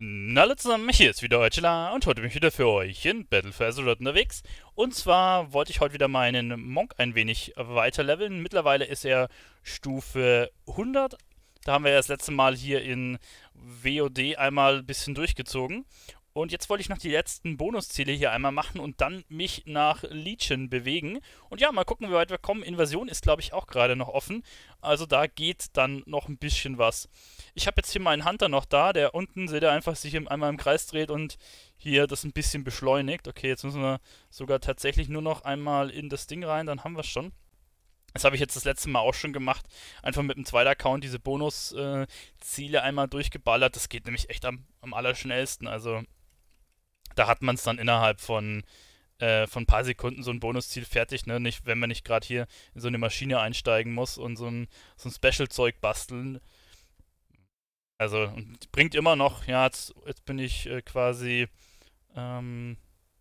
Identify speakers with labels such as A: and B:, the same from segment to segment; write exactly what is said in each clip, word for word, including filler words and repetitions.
A: Na, hallo zusammen, hier ist wieder Eutela und heute bin ich wieder für euch in Battle for Azeroth unterwegs. Und zwar wollte ich heute wieder meinen Monk ein wenig weiter leveln. Mittlerweile ist er Stufe hundert. Da haben wir ja das letzte Mal hier in W O D einmal ein bisschen durchgezogen. Und jetzt wollte ich noch die letzten Bonusziele hier einmal machen und dann mich nach Legion bewegen. Und ja, mal gucken, wie weit wir kommen. Invasion ist, glaube ich, auch gerade noch offen. Also da geht dann noch ein bisschen was. Ich habe jetzt hier meinen Hunter noch da, der unten, seht ihr, einfach sich im, einmal im Kreis dreht und hier das ein bisschen beschleunigt. Okay, jetzt müssen wir sogar tatsächlich nur noch einmal in das Ding rein, dann haben wir es schon. Das habe ich jetzt das letzte Mal auch schon gemacht. Einfach mit dem zweiten Account diese Bonus-Ziele äh, einmal durchgeballert. Das geht nämlich echt am, am allerschnellsten. Also da hat man es dann innerhalb von, äh, von ein paar Sekunden so ein Bonusziel fertig, ne? Nicht, wenn man nicht gerade hier in so eine Maschine einsteigen muss und so ein, so ein Special-Zeug basteln. Also, und bringt immer noch, ja, jetzt, jetzt bin ich äh, quasi ähm,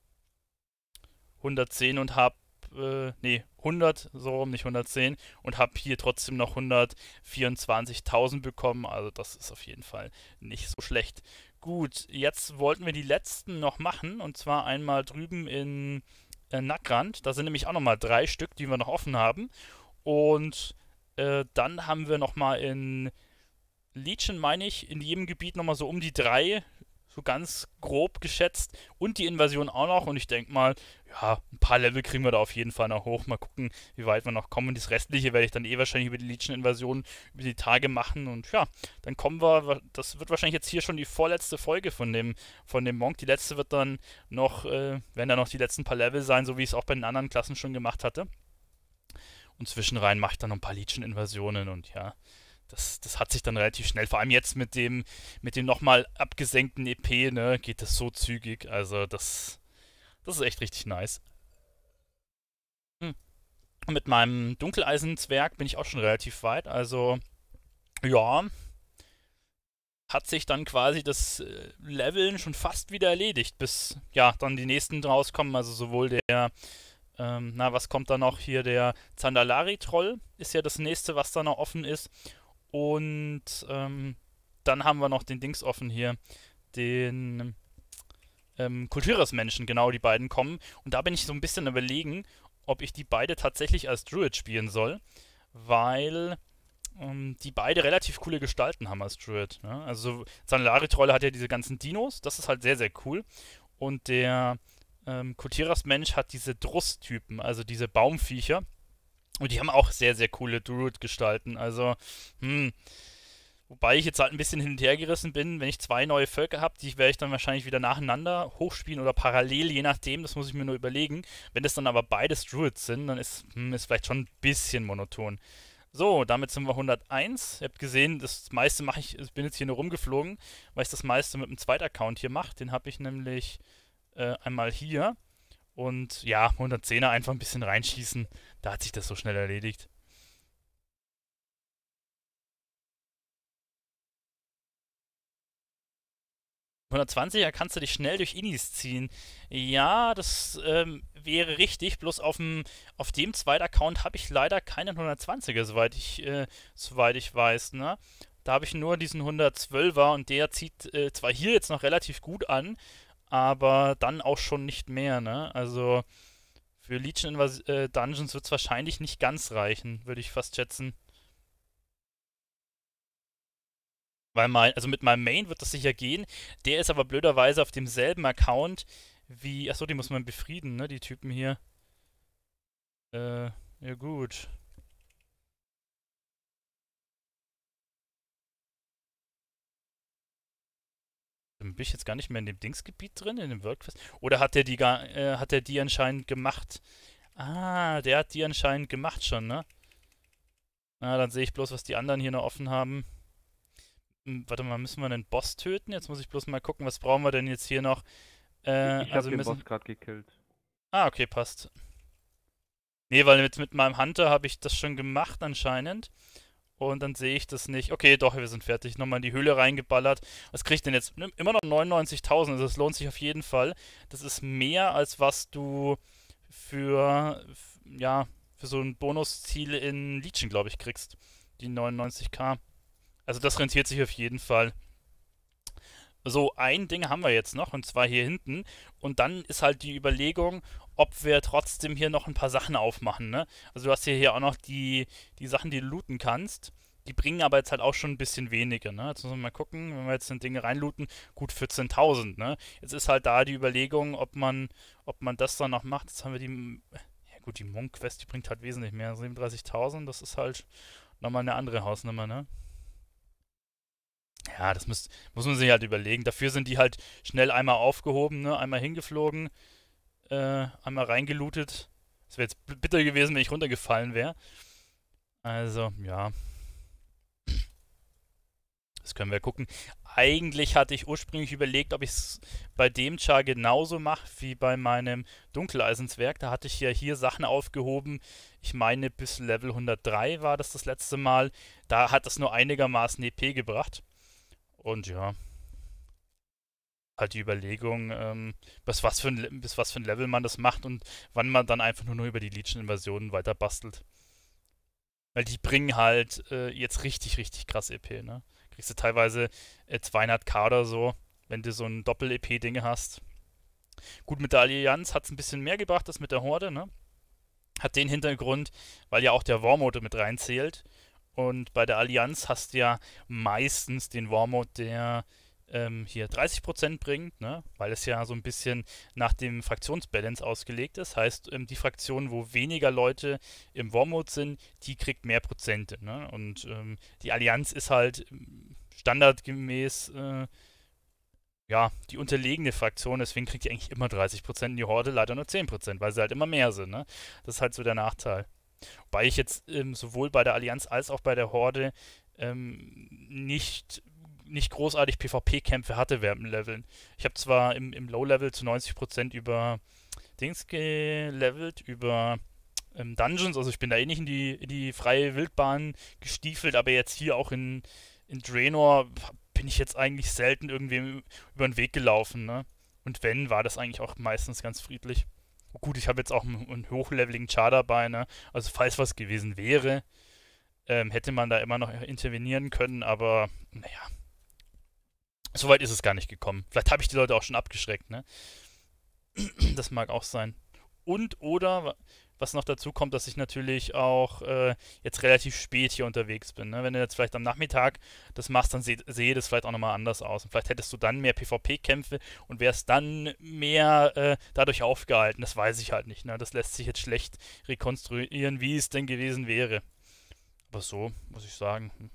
A: hundertzehn und hab, äh, nee, hundert, so rum, nicht hundertzehn, und hab hier trotzdem noch hundertvierundzwanzigtausend bekommen. Also, das ist auf jeden Fall nicht so schlecht. Gut, jetzt wollten wir die letzten noch machen, und zwar einmal drüben in äh, Nagrand. Da sind nämlich auch nochmal drei Stück, die wir noch offen haben. Und äh, dann haben wir nochmal in Legion, meine ich, in jedem Gebiet nochmal so um die drei, so ganz grob geschätzt. Und die Invasion auch noch. Und ich denke mal, ja, ein paar Level kriegen wir da auf jeden Fall noch hoch. Mal gucken, wie weit wir noch kommen. Und das Restliche werde ich dann eh wahrscheinlich über die Legion-Invasion über die Tage machen. Und ja, dann kommen wir, das wird wahrscheinlich jetzt hier schon die vorletzte Folge von dem, von dem Monk. Die letzte wird dann noch, äh, werden dann noch die letzten paar Level sein, so wie ich es auch bei den anderen Klassen schon gemacht hatte. Und zwischenrein mache ich dann noch ein paar Legion-Invasionen und ja, das, das hat sich dann relativ schnell, vor allem jetzt mit dem, mit dem nochmal abgesenkten E P, ne, geht das so zügig. Also das, das ist echt richtig nice. Hm. Und mit meinem Dunkeleisenzwerg bin ich auch schon relativ weit. Also ja, hat sich dann quasi das äh, Leveln schon fast wieder erledigt, bis ja dann die nächsten rauskommen. Also sowohl der, ähm, na, was kommt da noch hier? Der Zandalari-Troll ist ja das nächste, was da noch offen ist. Und ähm, dann haben wir noch den Dings offen hier, den ähm, Kulturasmenschen, genau, die beiden kommen. Und da bin ich so ein bisschen überlegen, ob ich die beide tatsächlich als Druid spielen soll, weil ähm, die beide relativ coole Gestalten haben als Druid. Ne? Also Sanlari-Troll hat ja diese ganzen Dinos, das ist halt sehr, sehr cool. Und der ähm, Kultiras-Mensch hat diese Druss-Typen, also diese Baumviecher. Und die haben auch sehr, sehr coole Druid-Gestalten. Also, hm, wobei ich jetzt halt ein bisschen hin und her gerissen bin, wenn ich zwei neue Völker habe, die werde ich dann wahrscheinlich wieder nacheinander hochspielen oder parallel, je nachdem, das muss ich mir nur überlegen. Wenn das dann aber beides Druids sind, dann ist hm, ist vielleicht schon ein bisschen monoton. So, damit sind wir hunderteins. Ihr habt gesehen, das meiste mache ich, ich bin jetzt hier nur rumgeflogen, weil ich das meiste mit dem zweiten Account hier mache. Den habe ich nämlich äh, einmal hier. Und ja, hundertzehner einfach ein bisschen reinschießen. Da hat sich das so schnell erledigt. hundertzwanziger kannst du dich schnell durch Inis ziehen. Ja, das ähm, wäre richtig. Bloß auf dem, auf dem zweiten Account habe ich leider keinen hundertzwanziger, soweit ich, äh, soweit ich weiß. Ne? Da habe ich nur diesen hundertzwölfer und der zieht äh, zwar hier jetzt noch relativ gut an, aber dann auch schon nicht mehr. Ne? Also für Legion Invas äh, Dungeons wird es wahrscheinlich nicht ganz reichen, würde ich fast schätzen. Weil mein, also mit meinem Main wird das sicher gehen. Der ist aber blöderweise auf demselben Account wie. Achso, die muss man befrieden, ne? Die Typen hier. Äh, ja gut. Dann bin ich jetzt gar nicht mehr in dem Dingsgebiet drin, in dem Workquest. Oder hat der die gar, äh, hat der die anscheinend gemacht? Ah, der hat die anscheinend gemacht schon, ne? Na, dann sehe ich bloß, was die anderen hier noch offen haben. Hm, warte mal, müssen wir einen Boss töten? Jetzt muss ich bloß mal gucken, was brauchen wir denn jetzt hier noch? Äh,
B: Ich habe
A: also wir
B: den Boss
A: müssen.
B: gerade gekillt.
A: Ah, okay, passt. Nee, weil mit, mit meinem Hunter habe ich das schon gemacht anscheinend. Und dann sehe ich das nicht. Okay, doch, wir sind fertig. Nochmal in die Höhle reingeballert. Was kriege ich denn jetzt? Nimm immer noch neunundneunzigtausend. Also das lohnt sich auf jeden Fall. Das ist mehr, als was du für, f- ja, für so ein Bonusziel in Legion, glaube ich, kriegst. Die neunundneunzig k. Also das rentiert sich auf jeden Fall. So, ein Ding haben wir jetzt noch, und zwar hier hinten. Und dann ist halt die Überlegung, ob wir trotzdem hier noch ein paar Sachen aufmachen, ne? Also du hast hier, hier auch noch die, die Sachen, die du looten kannst. Die bringen aber jetzt halt auch schon ein bisschen weniger, ne? Jetzt müssen wir mal gucken, wenn wir jetzt ein Ding reinlooten, gut vierzehntausend, ne? Jetzt ist halt da die Überlegung, ob man, ob man das dann noch macht. Jetzt haben wir die, ja gut, die Monk-Quest, die bringt halt wesentlich mehr, siebenunddreißigtausend, das ist halt nochmal eine andere Hausnummer, ne? Ja, das muss, muss man sich halt überlegen. Dafür sind die halt schnell einmal aufgehoben, ne? Einmal hingeflogen, äh, einmal reingelootet. Es wäre jetzt bitter gewesen, wenn ich runtergefallen wäre. Also, ja, das können wir gucken. Eigentlich hatte ich ursprünglich überlegt, ob ich es bei dem Char genauso mache wie bei meinem Dunkeleisenswerk. Da hatte ich ja hier Sachen aufgehoben. Ich meine, bis Level hundertdrei war das das letzte Mal. Da hat es nur einigermaßen E P gebracht. Und ja, halt die Überlegung, ähm, bis, was für ein, Le- bis was für ein Level man das macht und wann man dann einfach nur noch über die Legion-Invasionen weiter bastelt. Weil die bringen halt äh, jetzt richtig, richtig krass E P, ne? Kriegst du teilweise äh, zweihundert oder so, wenn du so ein Doppel-E P-Ding hast. Gut, mit der Allianz hat es ein bisschen mehr gebracht, das mit der Horde, ne? Hat den Hintergrund, weil ja auch der War-Mode mit reinzählt. Und bei der Allianz hast du ja meistens den War-Mode, der ähm, hier dreißig Prozent bringt, ne? Weil es ja so ein bisschen nach dem Fraktionsbalance ausgelegt ist. Heißt, ähm, die Fraktion, wo weniger Leute im War-Mode sind, die kriegt mehr Prozente. Ne? Und ähm, die Allianz ist halt ähm, standardgemäß äh, ja, die unterlegene Fraktion, deswegen kriegt die eigentlich immer dreißig Prozent, die Horde leider nur zehn Prozent, weil sie halt immer mehr sind. Ne? Das ist halt so der Nachteil. Wobei ich jetzt ähm, sowohl bei der Allianz als auch bei der Horde ähm, nicht, nicht großartig PvP-Kämpfe hatte während dem Leveln. Ich habe zwar im, im Low-Level zu neunzig Prozent über Dings gelevelt, über ähm, Dungeons, also ich bin da eh nicht in die, in die freie Wildbahn gestiefelt, aber jetzt hier auch in, in Draenor bin ich jetzt eigentlich selten irgendwem über den Weg gelaufen, ne? Und wenn, war das eigentlich auch meistens ganz friedlich. Gut, ich habe jetzt auch einen, einen hochleveligen Char dabei, ne? Also falls was gewesen wäre, ähm, hätte man da immer noch intervenieren können, aber naja, soweit ist es gar nicht gekommen. Vielleicht habe ich die Leute auch schon abgeschreckt, ne? Das mag auch sein. Und oder, was noch dazu kommt, dass ich natürlich auch äh, jetzt relativ spät hier unterwegs bin. Ne? Wenn du jetzt vielleicht am Nachmittag das machst, dann sehe seh das vielleicht auch nochmal anders aus. Und vielleicht hättest du dann mehr PvP-Kämpfe und wärst dann mehr äh, dadurch aufgehalten. Das weiß ich halt nicht. Ne? Das lässt sich jetzt schlecht rekonstruieren, wie es denn gewesen wäre. Aber so, muss ich sagen. hm.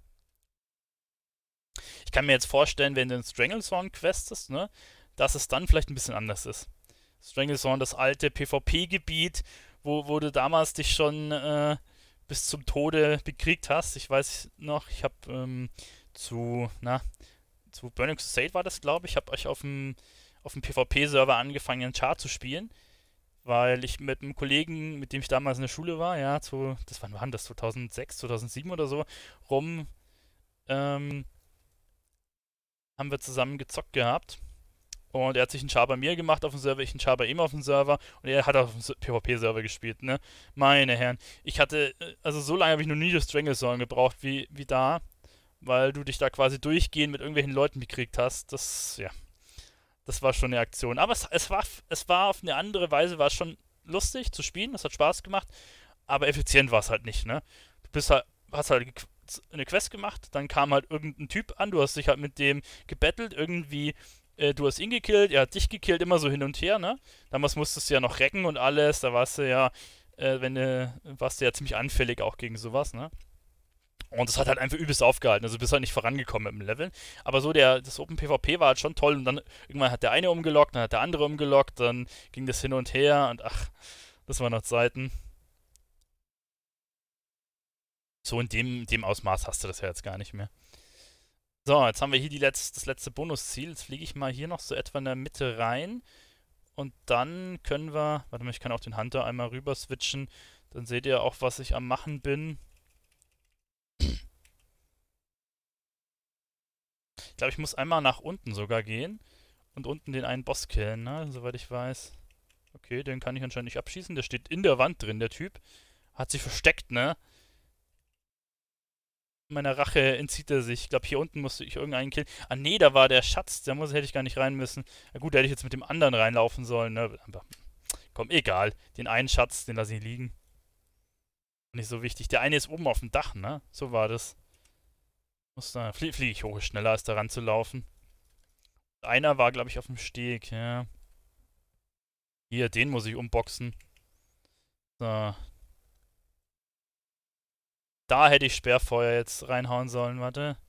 A: Ich kann mir jetzt vorstellen, wenn du in Stranglethorn questest, ne, dass es dann vielleicht ein bisschen anders ist. Stranglethorn, das alte PvP-Gebiet, wo, wo du damals dich schon äh, bis zum Tode bekriegt hast. Ich weiß noch, ich habe ähm, zu, na, zu Burning Crusade war das, glaube ich, habe euch auf dem auf dem PvP-Server angefangen, einen Char zu spielen, weil ich mit einem Kollegen, mit dem ich damals in der Schule war, ja, zu, das wann war das, zweitausendsechs, zweitausendsieben oder so, rum, ähm, haben wir zusammen gezockt gehabt. Und er hat sich einen Char bei mir gemacht auf dem Server, ich einen Char bei ihm auf dem Server und er hat auf dem PvP-Server gespielt, ne? Meine Herren. Ich hatte, äh, also so lange habe ich noch nie das Stranglethorn gebraucht wie, wie da, weil du dich da quasi durchgehend mit irgendwelchen Leuten bekriegt hast. Das, ja, das war schon eine Aktion. Aber es, es war, es war auf eine andere Weise, war es schon lustig zu spielen, es hat Spaß gemacht, aber effizient war es halt nicht, ne? Du bist halt, hast halt eine Quest gemacht, dann kam halt irgendein Typ an, du hast dich halt mit dem gebettelt, irgendwie, äh, du hast ihn gekillt, er hat dich gekillt, immer so hin und her, ne? Damals musstest du ja noch recken und alles, da warst du ja, äh, wenn du, warst du ja ziemlich anfällig auch gegen sowas, ne? Und das hat halt einfach übelst aufgehalten. Also du bist halt nicht vorangekommen mit dem Leveln. Aber so der, das Open PvP war halt schon toll. Und dann irgendwann hat der eine umgelockt, dann hat der andere umgelockt, dann ging das hin und her und ach, das waren noch Zeiten. So in dem, dem Ausmaß hast du das ja jetzt gar nicht mehr. So, jetzt haben wir hier die Letz-, das letzte Bonusziel. Jetzt fliege ich mal hier noch so etwa in der Mitte rein. Und dann können wir. Warte mal, ich kann auch den Hunter einmal rüber switchen. Dann seht ihr auch, was ich am machen bin. Ich glaube, ich muss einmal nach unten sogar gehen. Und unten den einen Boss killen, ne? Soweit ich weiß. Okay, den kann ich anscheinend nicht abschießen. Der steht in der Wand drin, der Typ. Hat sich versteckt, ne? Meiner Rache entzieht er sich. Ich glaube, hier unten musste ich irgendeinen killen. Ah, nee, da war der Schatz. Da muss, hätte ich gar nicht rein müssen. Na gut, da hätte ich jetzt mit dem anderen reinlaufen sollen, ne? Aber komm, egal. Den einen Schatz, den lasse ich liegen. Nicht so wichtig. Der eine ist oben auf dem Dach, ne? So war das. Muss da. Flie Fliege ich hoch, ist schneller als da ranzulaufen. Einer war, glaube ich, auf dem Steg, ja. Hier, den muss ich umboxen. So. Da hätte ich Sperrfeuer jetzt reinhauen sollen, warte.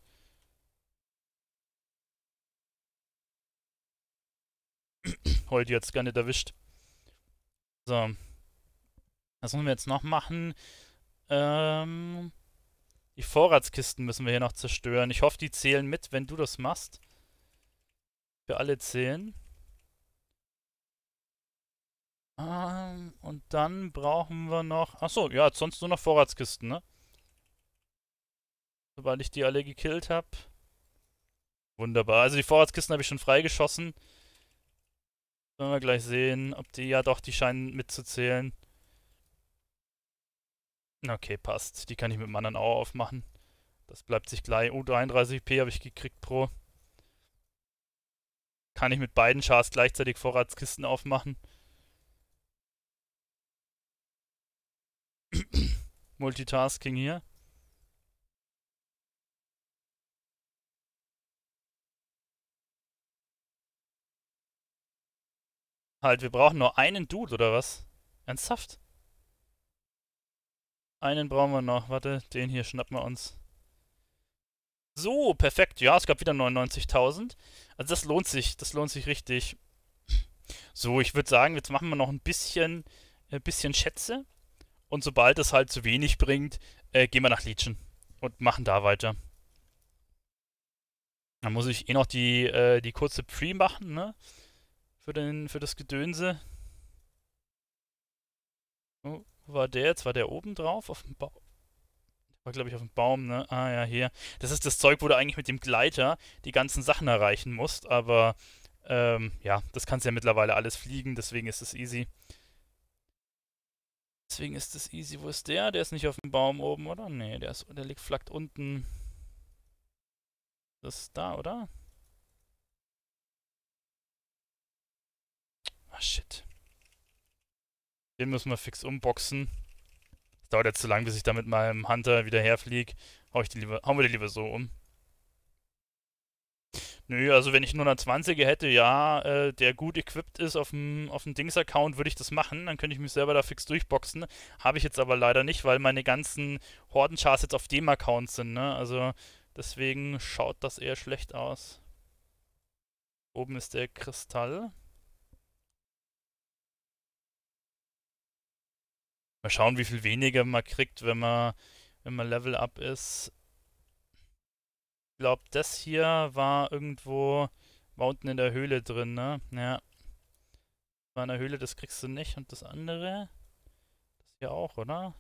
A: Heute jetzt gar nicht erwischt. So. Was müssen wir jetzt noch machen? Ähm. Die Vorratskisten müssen wir hier noch zerstören. Ich hoffe, die zählen mit, wenn du das machst. Für alle zählen. Ähm, und dann brauchen wir noch. Achso, ja, sonst nur noch Vorratskisten, ne? Sobald ich die alle gekillt habe. Wunderbar. Also die Vorratskisten habe ich schon freigeschossen. Sollen wir gleich sehen, ob die. Ja doch, die scheinen mitzuzählen. Okay, passt. Die kann ich mit dem anderen auch aufmachen. Das bleibt sich gleich. Oh, dreiunddreißig P habe ich gekriegt pro. Kann ich mit beiden Chars gleichzeitig Vorratskisten aufmachen. Multitasking hier. Halt, wir brauchen nur einen Dude, oder was? Ernsthaft? Einen brauchen wir noch. Warte, den hier schnappen wir uns. So, perfekt. Ja, es gab wieder neunundneunzigtausend. Also das lohnt sich. Das lohnt sich richtig. So, ich würde sagen, jetzt machen wir noch ein bisschen, ein bisschen Schätze. Und sobald es halt zu wenig bringt, äh, gehen wir nach Legion. Und machen da weiter. Dann muss ich eh noch die, äh, die kurze Pre machen, ne? Für, den, für das Gedönse. Oh, wo war der jetzt? War der oben drauf? Auf dem Baum? War, glaube ich, auf dem Baum, ne? Ah, ja, hier. Das ist das Zeug, wo du eigentlich mit dem Gleiter die ganzen Sachen erreichen musst. Aber, ähm, ja, das kannst ja mittlerweile alles fliegen. Deswegen ist es easy. Deswegen ist es easy. Wo ist der? Der ist nicht auf dem Baum oben, oder? Nee, der, ist, der liegt flackt unten. Das ist da, oder? Ah, shit. Den müssen wir fix umboxen. Das dauert jetzt zu lang, bis ich da mit meinem Hunter wieder herfliege. Hau ich die lieber, hauen wir die lieber so um. Nö, also wenn ich einen hundertzwanziger hätte, ja, äh, der gut equipped ist auf dem, auf dem Dings-Account, würde ich das machen. Dann könnte ich mich selber da fix durchboxen. Habe ich jetzt aber leider nicht, weil meine ganzen Horden-Chars jetzt auf dem Account sind, ne? Also deswegen schaut das eher schlecht aus. Oben ist der Kristall. Mal schauen, wie viel weniger man kriegt, wenn man, wenn man Level Up ist. Ich glaube, das hier war irgendwo, war unten in der Höhle drin, ne? Ja, war in der Höhle, das kriegst du nicht. Und das andere, das hier auch, oder?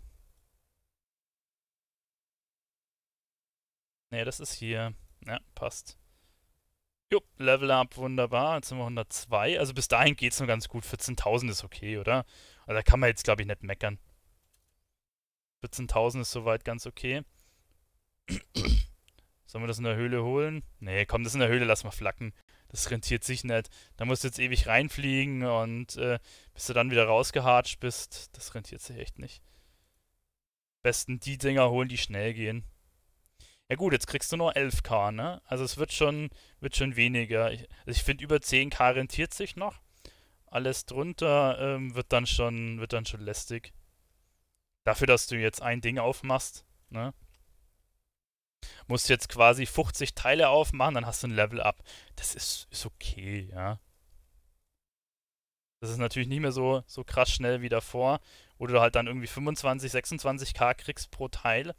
A: Ne, das ist hier. Ja, passt. Jo, Level Up, wunderbar. Jetzt sind wir hundertzwei. Also bis dahin geht's nur ganz gut. vierzehntausend ist okay, oder? Also da kann man jetzt, glaube ich, nicht meckern. vierzehntausend ist soweit ganz okay. Sollen wir das in der Höhle holen? Nee, komm, das in der Höhle lass mal flacken. Das rentiert sich nicht. Da musst du jetzt ewig reinfliegen und äh, bis du dann wieder rausgehatscht bist, das rentiert sich echt nicht. Besten die Dinger holen, die schnell gehen. Ja gut, jetzt kriegst du nur elf K, ne? Also es wird schon, wird schon weniger. Ich, also ich finde, über zehn K rentiert sich noch. Alles drunter ähm, wird dann schon, wird dann schon lästig. Dafür, dass du jetzt ein Ding aufmachst, ne? Musst jetzt quasi fünfzig Teile aufmachen, dann hast du ein Level Up. Das ist, ist okay, ja. Das ist natürlich nicht mehr so, so krass schnell wie davor, wo du halt dann irgendwie fünfundzwanzig, sechsundzwanzig K kriegst pro Teil.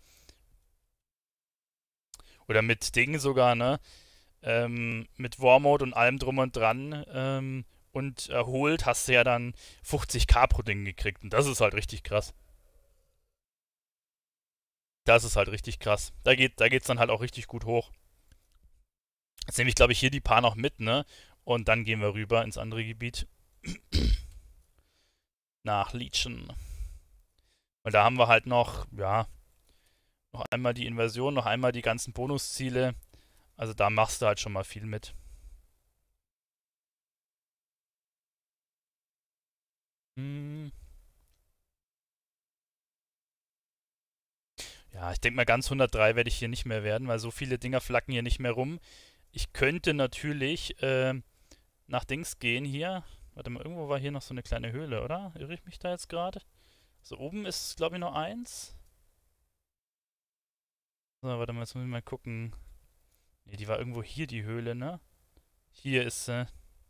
A: Oder mit Dingen sogar, ne? Ähm, mit War Mode und allem drum und dran. Ähm, und erholt hast du ja dann fünfzig K pro Ding gekriegt. Und das ist halt richtig krass. Das ist halt richtig krass. Da geht, da geht's dann halt auch richtig gut hoch. Jetzt nehme ich, glaube ich, hier die paar noch mit, ne? Und dann gehen wir rüber ins andere Gebiet. Nach Legion. Weil da haben wir halt noch, ja, Noch einmal die Invasion, noch einmal die ganzen Bonusziele. Also da machst du halt schon mal viel mit. Hm. Ja, ich denke mal, ganz hundertdrei werde ich hier nicht mehr werden, weil so viele Dinger flacken hier nicht mehr rum. Ich könnte natürlich äh, nach Dings gehen hier. Warte mal, irgendwo war hier noch so eine kleine Höhle, oder? Irre ich mich da jetzt gerade? So, oben ist, glaube ich, noch eins. So, warte mal, jetzt muss ich mal gucken. Ne, die war irgendwo hier, die Höhle, ne? Hier ist sie.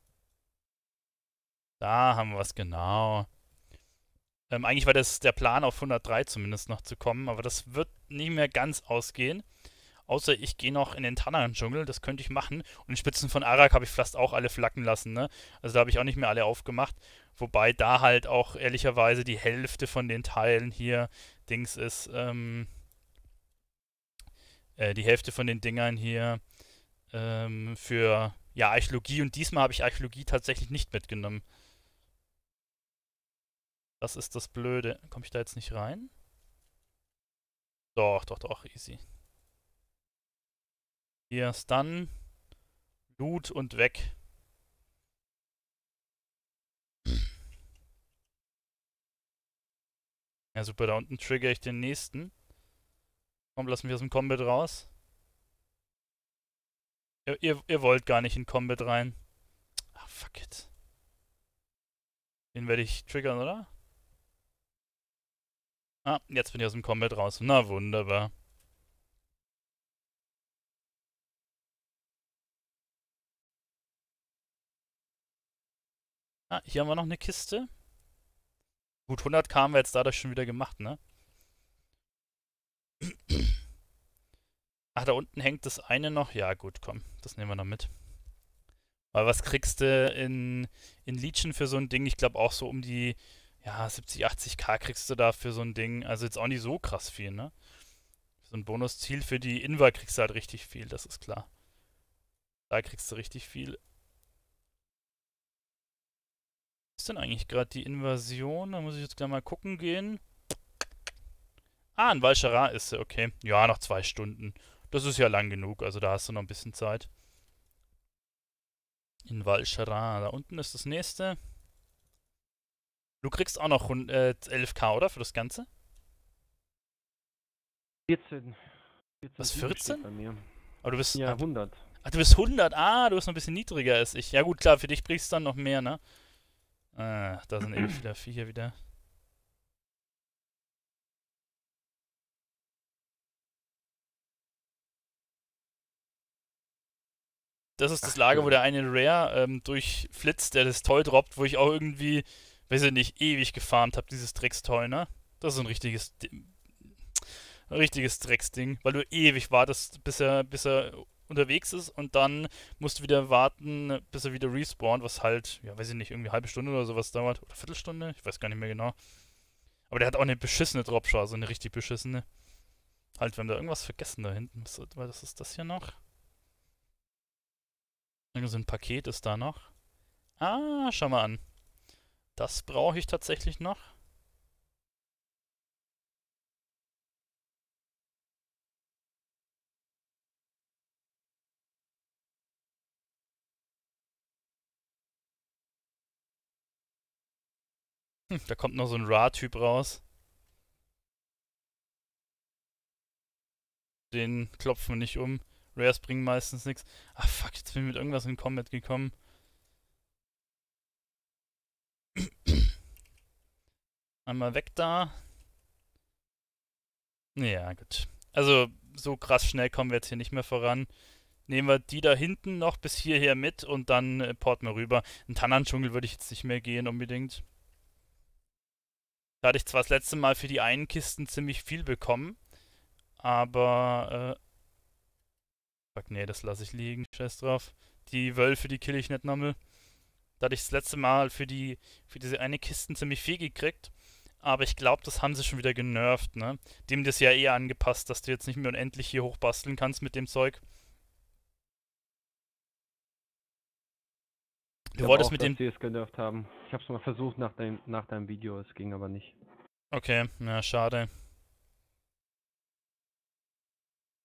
A: Da haben wir was, genau. Ähm, eigentlich war das der Plan, auf hundertdrei zumindest noch zu kommen, aber das wird nicht mehr ganz ausgehen. Außer ich gehe noch in den Tannan-Dschungel, das könnte ich machen. Und die Spitzen von Arak habe ich fast auch alle flacken lassen, ne? Also da habe ich auch nicht mehr alle aufgemacht. Wobei da halt auch ehrlicherweise die Hälfte von den Teilen hier Dings ist, ähm, äh, die Hälfte von den Dingern hier ähm, für, ja, Archäologie. Und diesmal habe ich Archäologie tatsächlich nicht mitgenommen. Das ist das Blöde. Komme ich da jetzt nicht rein? Doch, doch, doch, easy. Hier, Stun, Loot und weg. Ja, super, da unten trigger ich den nächsten. Komm, lass mich aus dem Combat raus. Ihr, ihr, ihr wollt gar nicht in Combat rein. Ah, fuck it. Den werde ich triggern, oder? Ah, jetzt bin ich aus dem Combat raus. Na, wunderbar. Ah, hier haben wir noch eine Kiste. Gut, hundert haben wir jetzt dadurch schon wieder gemacht, ne? Ach, da unten hängt das eine noch. Ja, gut, komm. Das nehmen wir noch mit. Aber was kriegst du in, in Legion für so ein Ding? Ich glaube auch so um die, ja, siebzig, achtzig K kriegst du da für so ein Ding. Also jetzt auch nicht so krass viel, ne? So ein Bonusziel für die Inva kriegst du halt richtig viel, das ist klar. Da kriegst du richtig viel. Was ist denn eigentlich gerade die Invasion? Da muss ich jetzt gleich mal gucken gehen. Ah, in Val'sharah ist sie, okay. Ja, noch zwei Stunden. Das ist ja lang genug, also da hast du noch ein bisschen Zeit. In Val'sharah, da unten ist das nächste. Du kriegst auch noch äh, elf K, oder? Für das Ganze?
B: vierzehn. vierzehn
A: Was,
B: Sieben
A: vierzehn?
B: steht bei mir.
A: Aber du bist.
B: Ja,
A: Ah, du,
B: hundert.
A: ah, du bist hundert. Ah, du bist noch ein bisschen niedriger als ich. Ja, gut, klar, für dich kriegst du dann noch mehr, ne? Ah, da sind ewig wieder Viecher wieder. Das ist das
B: Ach,
A: Lager, wo
B: schön.
A: der eine Rare ähm, durchflitzt, der das Toy droppt, wo ich auch irgendwie, weiß ich nicht, ewig gefarmt habe, dieses Dreckstoy, ne? Das ist ein richtiges, ein richtiges Drecksding, weil du ewig wartest, bis er, bis er unterwegs ist und dann musst du wieder warten, bis er wieder respawnt, was halt, ja, weiß ich nicht, irgendwie eine halbe Stunde oder sowas dauert. Oder Viertelstunde? Ich weiß gar nicht mehr genau. Aber der hat auch eine beschissene Dropshot, also eine richtig beschissene. Halt, wir haben da irgendwas vergessen da hinten. Was, was ist das hier noch? Irgend so ein Paket ist da noch. Ah, schau mal an. Das brauche ich tatsächlich noch. Hm, da kommt noch so ein Ra-Typ raus. Den klopfen wir nicht um. Rares bringen meistens nichts. Ah, fuck, jetzt bin ich mit irgendwas in Combat gekommen. Einmal weg da. Ja, gut. Also, so krass schnell kommen wir jetzt hier nicht mehr voran. Nehmen wir die da hinten noch bis hierher mit und dann äh, porten wir rüber. In Tannan-Dschungel würde ich jetzt nicht mehr gehen unbedingt. Da hatte ich zwar das letzte Mal für die einen Kisten ziemlich viel bekommen, aber äh, fuck, nee, das lasse ich liegen. Scheiß drauf. Die Wölfe, die kill ich nicht nochmal. Da hatte ich das letzte Mal für die für diese eine Kisten ziemlich viel gekriegt. Aber ich glaube, das haben sie schon wieder genervt, ne? Dem das ja eher angepasst, dass du jetzt nicht mehr unendlich hier hochbasteln kannst mit dem Zeug.
B: Ich
A: Du
B: glaube
A: wolltest
B: auch,
A: mit
B: dass
A: dem.
B: sie es genervt haben. Ich habe es mal versucht nach, dein, nach deinem Video, es ging aber nicht.
A: Okay, na schade.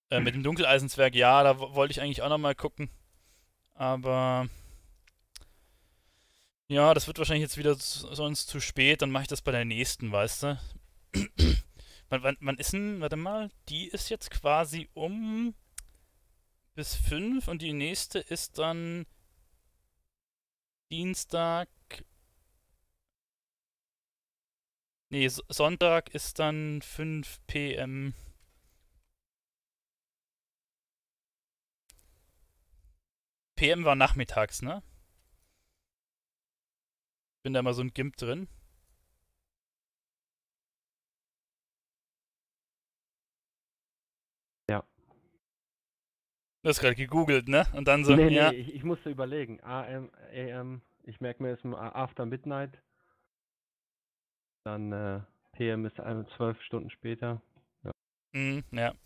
A: Äh, mit dem Dunkeleisenzwerg, ja, da wo- wollte ich eigentlich auch nochmal gucken. Aber ja, das wird wahrscheinlich jetzt wieder s- sonst zu spät. Dann mache ich das bei der nächsten, weißt du? Wann, wann, wann ist denn, warte mal, die ist jetzt quasi um bis fünf und die nächste ist dann Dienstag. Nee, S- Sonntag ist dann fünf P M. P M war nachmittags, ne? Bin da mal so ein Gimp drin.
B: Ja.
A: Du hast gerade gegoogelt, ne? Und dann so,
B: Nee, nee,
A: ja.
B: ich, ich musste überlegen. A M, A M, ich merke mir jetzt mal After Midnight. Dann äh, P M ist ein- zwölf Stunden später. Ja.
A: Mm, ja.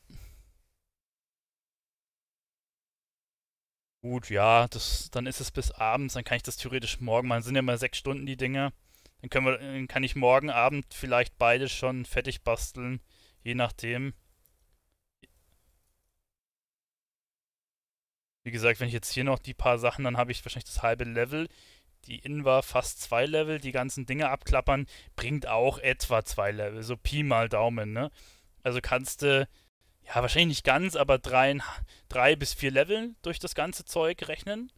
A: Gut, ja, das, dann ist es bis abends, dann kann ich das theoretisch morgen machen. Sind ja mal sechs Stunden die Dinger. Dann können wir, dann kann ich morgen Abend vielleicht beide schon fertig basteln. Je nachdem. Wie gesagt, wenn ich jetzt hier noch die paar Sachen, dann habe ich wahrscheinlich das halbe Level. Die In war fast zwei Level. Die ganzen Dinge abklappern bringt auch etwa zwei Level. So Pi mal Daumen, ne? Also kannst du, ja, wahrscheinlich nicht ganz, aber drei, drei bis vier Level durch das ganze Zeug rechnen.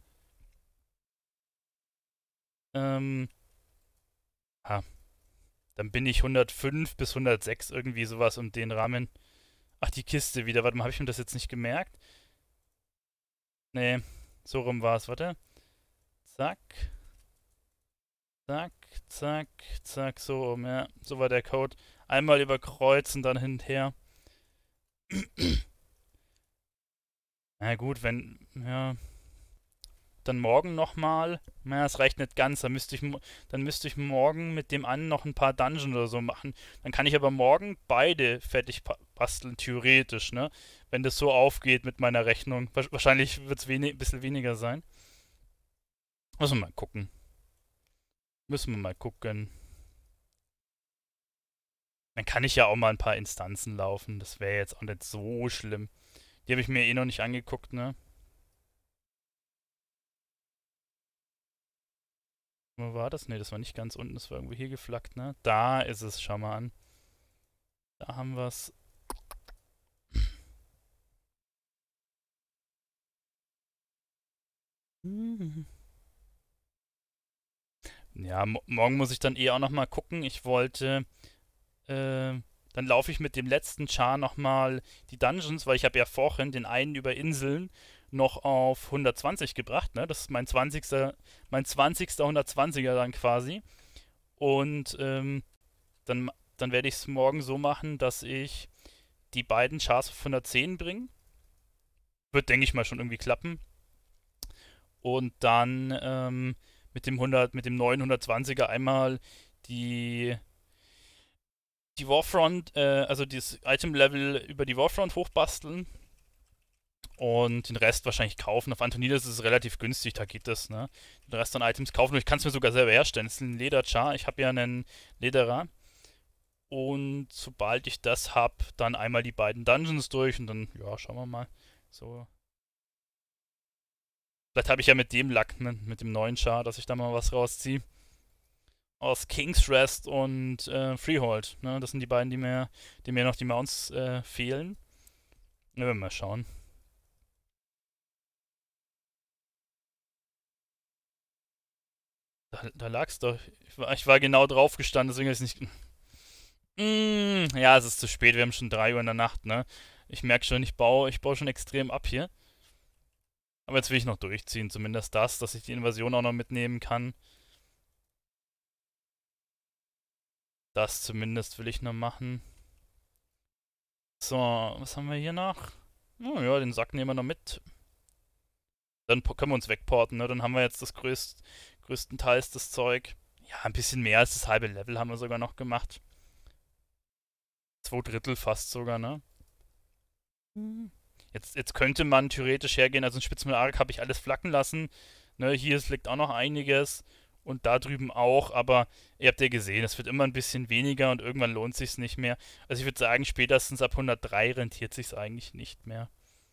A: Ähm, ha, dann bin ich hundertfünf bis hundertsechs, irgendwie sowas um den Rahmen. Ach, die Kiste wieder. Warte mal, habe ich mir das jetzt nicht gemerkt? Nee, so rum war es. Warte. Zack, zack, zack, zack, so rum. Ja, so war der Code. Einmal überkreuzen, dann hinterher. Na gut, wenn, ja, dann morgen nochmal. Na, es reicht nicht ganz. Dann müsste ich, mo- dann müsste ich morgen mit dem einen noch ein paar Dungeons oder so machen. Dann kann ich aber morgen beide fertig pa- basteln, theoretisch, ne? Wenn das so aufgeht mit meiner Rechnung. Wa- Wahrscheinlich wird es ein bisschen weniger sein. Müssen wir mal gucken. Müssen wir mal gucken. Dann kann ich ja auch mal ein paar Instanzen laufen. Das wäre jetzt auch nicht so schlimm. Die habe ich mir eh noch nicht angeguckt, ne? Wo war das? Ne, das war nicht ganz unten. Das war irgendwo hier geflaggt, ne? Da ist es. Schau mal an. Da haben wir es. Ja, mo morgen muss ich dann eh auch noch mal gucken. Ich wollte, äh, dann laufe ich mit dem letzten Char noch mal die Dungeons, weil ich habe ja vorhin den einen über Inseln noch auf hundertzwanzig gebracht, ne? Das ist mein zwanzigster. mein zwanzigster hundertzwanziger dann quasi. Und ähm, dann, dann werde ich es morgen so machen, dass ich die beiden Chars auf hundertzehn bringe. Wird, denke ich mal, schon irgendwie klappen. Und dann ähm, mit dem hundert, mit dem neuen hundertzwanziger einmal die die Warfront, äh, also das Item-Level über die Warfront hochbasteln und den Rest wahrscheinlich kaufen. Auf Antonidas ist es relativ günstig, da geht das, ne? Den Rest an Items kaufen und ich kann es mir sogar selber herstellen. Es ist ein Lederchar, ich habe ja einen Lederer und sobald ich das habe, dann einmal die beiden Dungeons durch und dann, ja, schauen wir mal. So. Vielleicht habe ich ja mit dem Lack, ne, mit dem neuen Char, dass ich da mal was rausziehe. Aus King's Rest und äh, Freehold, ne? Das sind die beiden, die mir, die mir noch die Mounts äh, fehlen. Ja, wir mal schauen. Da, da lag's doch. Ich war, ich war genau drauf gestanden, deswegen ist es nicht. Mm, ja, es ist zu spät, wir haben schon drei Uhr in der Nacht, ne? Ich merke schon, ich baue, ich baue schon extrem ab hier. Aber jetzt will ich noch durchziehen, zumindest das, dass ich die Invasion auch noch mitnehmen kann. Das zumindest will ich noch machen. So, was haben wir hier noch? Oh ja, den Sack nehmen wir noch mit. Dann po- können wir uns wegporten, ne? Dann haben wir jetzt das größt, größtenteils das Zeug. Ja, ein bisschen mehr als das halbe Level haben wir sogar noch gemacht. Zwei Drittel fast sogar, ne? Mhm. Jetzt, jetzt könnte man theoretisch hergehen, also in Spitzmüller Arc habe ich alles flacken lassen. Ne, hier es liegt auch noch einiges. Und da drüben auch, aber ihr habt ja gesehen, es wird immer ein bisschen weniger und irgendwann lohnt sich's nicht mehr. Also ich würde sagen, spätestens ab hundertdrei rentiert sich's eigentlich nicht mehr.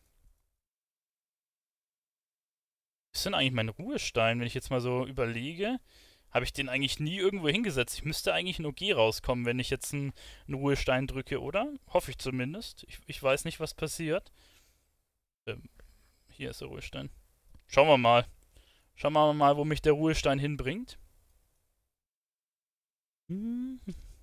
A: Was ist denn eigentlich mein Ruhestein, wenn ich jetzt mal so überlege? Habe ich den eigentlich nie irgendwo hingesetzt? Ich müsste eigentlich ein O G rauskommen, wenn ich jetzt einen, einen Ruhestein drücke, oder? Hoffe ich zumindest. Ich, ich weiß nicht, was passiert. Ähm, hier ist der Ruhestein. Schauen wir mal. Schauen wir mal, wo mich der Ruhestein hinbringt. Hm.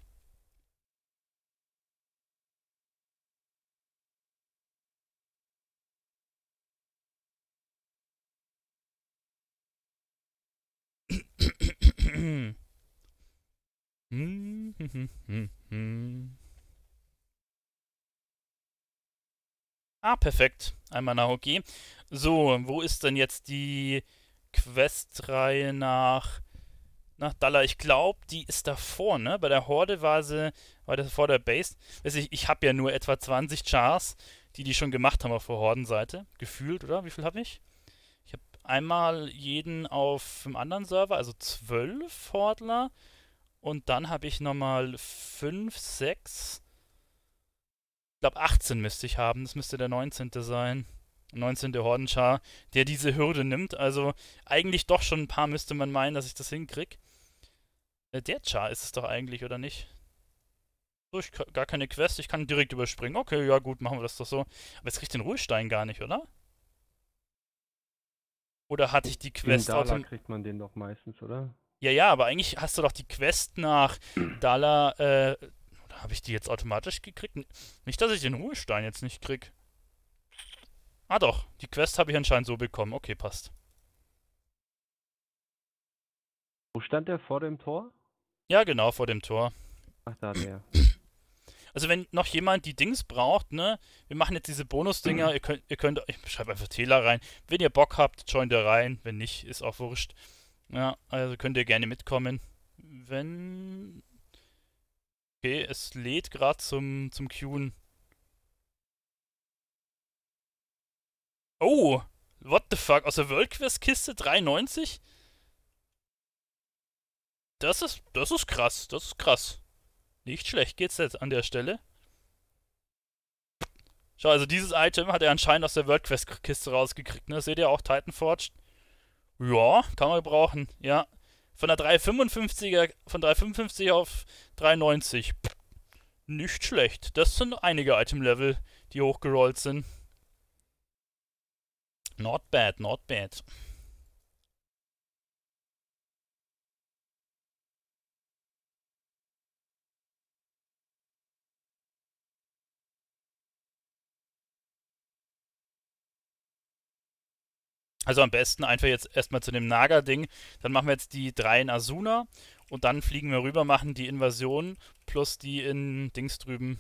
A: Ah, perfekt. Einmal nach O G. So, wo ist denn jetzt die Questreihe nach, nach Dalla? Ich glaube, die ist davor, ne? Bei der Horde war sie, war das vor der Base. Weiß ich, ich habe ja nur etwa zwanzig Chars, die die schon gemacht haben auf der Hordenseite. Gefühlt, oder? Wie viel habe ich? Ich habe einmal jeden auf einem anderen Server, also zwölf Hordler. Und dann habe ich nochmal fünf, sechs. Ich glaube, achtzehn müsste ich haben. Das müsste der neunzehnte sein. neunzehnte Hordenschar, der diese Hürde nimmt. Also eigentlich doch schon ein paar müsste man meinen, dass ich das hinkrieg. Äh, der Char ist es doch eigentlich, oder nicht? So, ich ka- gar keine Quest, ich kann direkt überspringen. Okay, ja gut, machen wir das doch so. Aber jetzt krieg ich den Ruhestein gar nicht, oder? Oder hatte ich die
B: In
A: Quest
B: Dala
A: autom...
B: kriegt man den doch meistens, oder?
A: Ja, ja, aber eigentlich hast du doch die Quest nach Dala, äh, oder habe ich die jetzt automatisch gekriegt? N- Nicht, dass ich den Ruhestein jetzt nicht krieg. Ah doch, die Quest habe ich anscheinend so bekommen. Okay, passt.
B: Wo stand der vor dem Tor?
A: Ja, genau, vor dem Tor.
B: Ach, da der.
A: Also wenn noch jemand die Dings braucht, ne, wir machen jetzt diese Bonus-Dinger, ihr könnt, ihr könnt, ich schreibe einfach Täler rein. Wenn ihr Bock habt, joint ihr rein. Wenn nicht, ist auch wurscht. Ja, also könnt ihr gerne mitkommen. Wenn... Okay, es lädt gerade zum, zum Queuen. Oh, what the fuck? Aus der World Quest Kiste dreiundneunzig? Das ist, das ist krass, das ist krass. Nicht schlecht geht's jetzt an der Stelle. Schau, also dieses Item hat er anscheinend aus der World Quest Kiste rausgekriegt, ne? Seht ihr auch Titanforged? Ja, kann man gebrauchen, ja. Von der dreihundertfünfundfünfziger, von dreihundertfünfundfünfzig auf dreihundertneunzig. Pff, nicht schlecht. Das sind einige Item-Level, die hochgerollt sind. Not bad, not bad. Also am besten einfach jetzt erstmal zu dem Naga-Ding. Dann machen wir jetzt die drei in Asuna und dann fliegen wir rüber, machen die Invasion plus die in Dings drüben.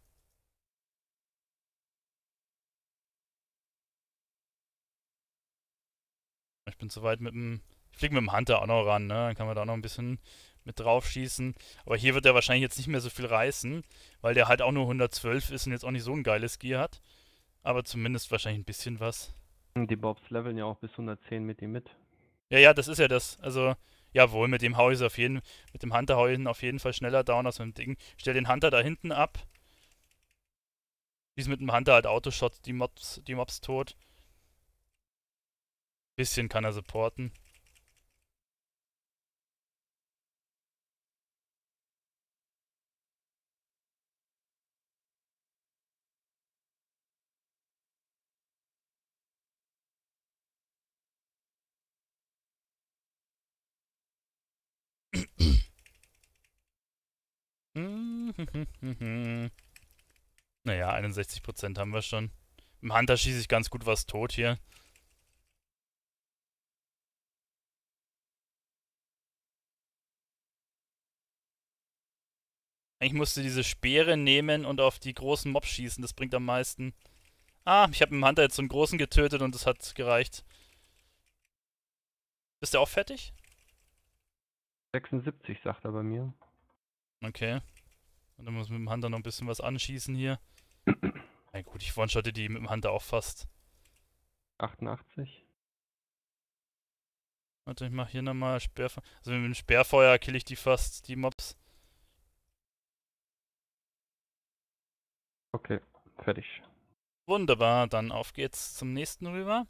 A: Ich bin zu weit mit dem. Ich fliege mit dem Hunter auch noch ran, ne? Dann kann man da auch noch ein bisschen mit drauf schießen. Aber hier wird er wahrscheinlich jetzt nicht mehr so viel reißen, weil der halt auch nur hundertzwölf ist und jetzt auch nicht so ein geiles Gear hat. Aber zumindest wahrscheinlich ein bisschen was.
B: Die Bobs leveln ja auch bis hundertzehn mit ihm mit.
A: Ja, ja, das ist ja das. Also, jawohl, mit dem hau ich auf jeden, mit dem Hunter hau ich ihn auf jeden Fall schneller down als mit dem Ding. Ich stell den Hunter da hinten ab. Wie es mit dem Hunter halt Autoshot die Mobs, die Mobs tot. Bisschen kann er supporten. Naja, einundsechzig Prozent haben wir schon. Im Hunter schieße ich ganz gut was tot hier. Eigentlich musste diese Speere nehmen und auf die großen Mobs schießen. Das bringt am meisten. Ah, ich habe im Hunter jetzt so einen großen getötet und das hat gereicht. Ist der auch fertig?
B: sechsundsiebzig sagt er bei mir.
A: Okay. Und dann muss mit dem Hunter noch ein bisschen was anschießen hier. Na gut, ich one-shotte die mit dem Hunter auch fast.
B: achtundachtzig.
A: Warte, ich mach hier nochmal Sperrfeuer. Also mit dem Sperrfeuer kill ich die fast, die Mobs.
B: Okay, fertig.
A: Wunderbar, dann auf geht's zum nächsten rüber.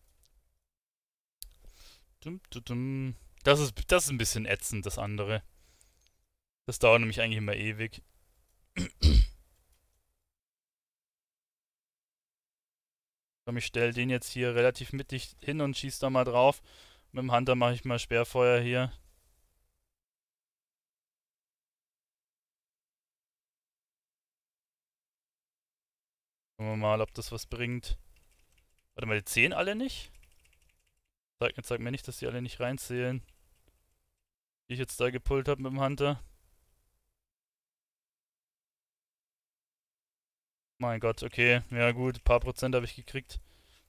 A: Dum, dum, dum. Das ist, das ist ein bisschen ätzend, das andere. Das dauert nämlich eigentlich immer ewig. Komm, ich stelle den jetzt hier relativ mittig hin und schieß da mal drauf. Mit dem Hunter mache ich mal Sperrfeuer hier. Gucken wir mal, ob das was bringt. Warte mal, die zählen alle nicht? Sag, sag mir nicht, dass die alle nicht reinzählen. Die ich jetzt da gepullt habe mit dem Hunter. Mein Gott, okay. Ja gut, ein paar Prozent habe ich gekriegt.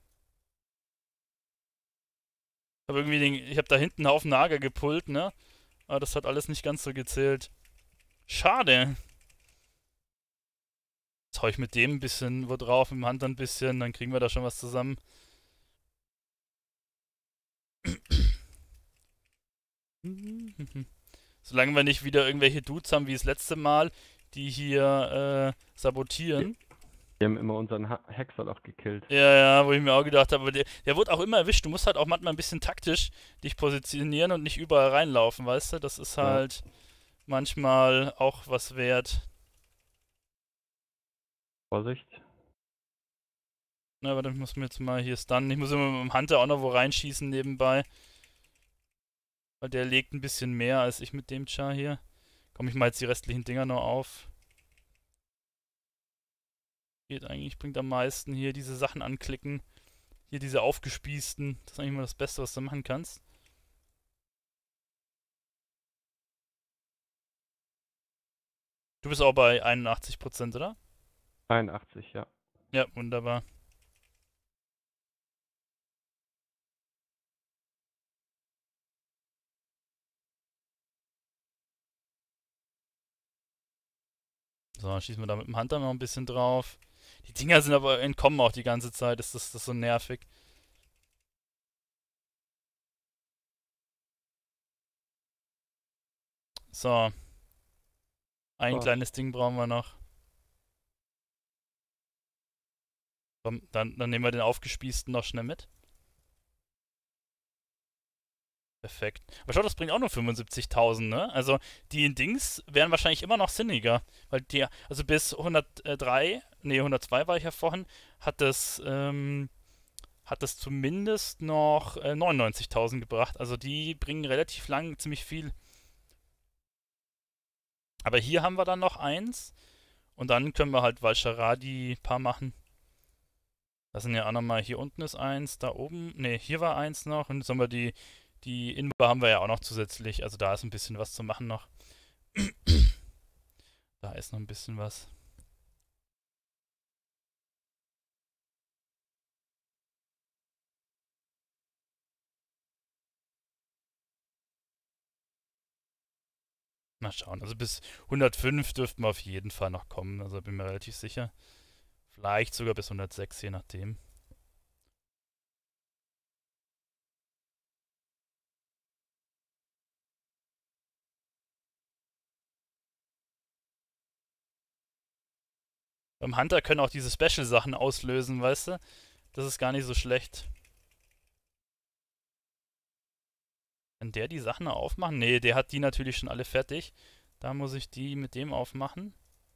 A: Hab irgendwie den, ich habe da hinten einen Haufen Nager gepullt, ne? Aber das hat alles nicht ganz so gezählt. Schade. Jetzt hau ich mit dem ein bisschen wo drauf, mit dem Hunter ein bisschen, dann kriegen wir da schon was zusammen. Solange wir nicht wieder irgendwelche Dudes haben wie das letzte Mal, die hier äh, sabotieren.
B: Wir haben immer unseren ha Hexer auch gekillt.
A: Ja, ja, wo ich mir auch gedacht habe, aber der, der wird auch immer erwischt. Du musst halt auch manchmal ein bisschen taktisch dich positionieren und nicht überall reinlaufen, weißt du? Das ist halt ja. manchmal auch was wert.
B: Vorsicht.
A: Na, warte, ich muss mir jetzt mal hier stunnen. Ich muss immer mit dem Hunter auch noch wo reinschießen nebenbei. Weil der legt ein bisschen mehr als ich mit dem Char hier. Komm, ich mal jetzt die restlichen Dinger noch auf. Geht eigentlich, bringt am meisten hier diese Sachen anklicken. Hier diese aufgespießten. Das ist eigentlich mal das Beste, was du machen kannst. Du bist auch bei einundachtzig Prozent, oder?
B: einundachtzig, ja.
A: Ja, wunderbar. So, schießen wir da mit dem Hunter noch ein bisschen drauf. Die Dinger sind aber entkommen auch die ganze Zeit. Ist das, das so nervig. So. Ein
B: So.
A: kleines Ding brauchen wir noch. Komm, dann, dann nehmen wir den aufgespießten noch schnell mit. Perfekt. Aber schau, das bringt auch nur fünfundsiebzigtausend, ne? Also die in Dings wären wahrscheinlich immer noch sinniger. Weil die, also bis hundertdrei, nee, hundertzwei war ich ja vorhin, hat das, ähm, hat das zumindest noch äh, neunundneunzigtausend gebracht. Also die bringen relativ lang ziemlich viel. Aber hier haben wir dann noch eins. Und dann können wir halt Valsharadi paar machen. Das sind ja auch nochmal, hier unten ist eins, da oben, ne, hier war eins noch. Und jetzt haben wir die, die Inbar haben wir ja auch noch zusätzlich. Also da ist ein bisschen was zu machen noch. Da ist noch ein bisschen was. Mal schauen. Also bis hundertfünf dürften wir auf jeden Fall noch kommen. Also bin mir relativ sicher. Vielleicht sogar bis hundertsechs, je nachdem. Beim Hunter können auch diese Special-Sachen auslösen, weißt du? Das ist gar nicht so schlecht. Kann der die Sachen aufmachen? Nee, der hat die natürlich schon alle fertig. Da muss ich die mit dem aufmachen.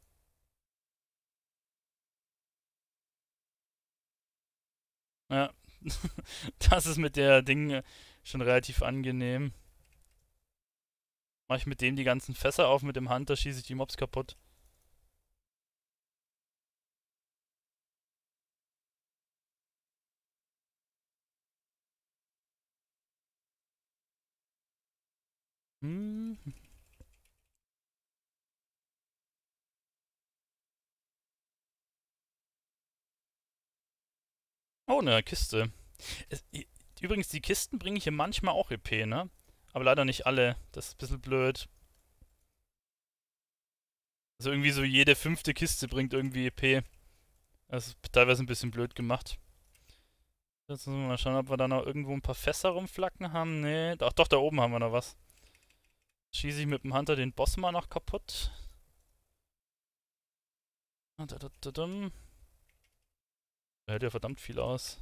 A: Ja, das ist mit der Ding schon relativ angenehm. Mache ich mit dem die ganzen Fässer auf, mit dem Hunter schieße ich die Mobs kaputt. Hm. Oh, eine Kiste. Es, übrigens, die Kisten bringen hier manchmal auch E P, ne? Aber leider nicht alle. Das ist ein bisschen blöd. Also irgendwie so jede fünfte Kiste bringt irgendwie E P. Das ist teilweise ein bisschen blöd gemacht. Jetzt müssen wir mal schauen, ob wir da noch irgendwo ein paar Fässer rumflacken haben. Nee, doch, doch, da oben haben wir noch was. Schieße ich mit dem Hunter den Boss mal noch kaputt. Da, da, da, dum. Der hält ja verdammt viel aus.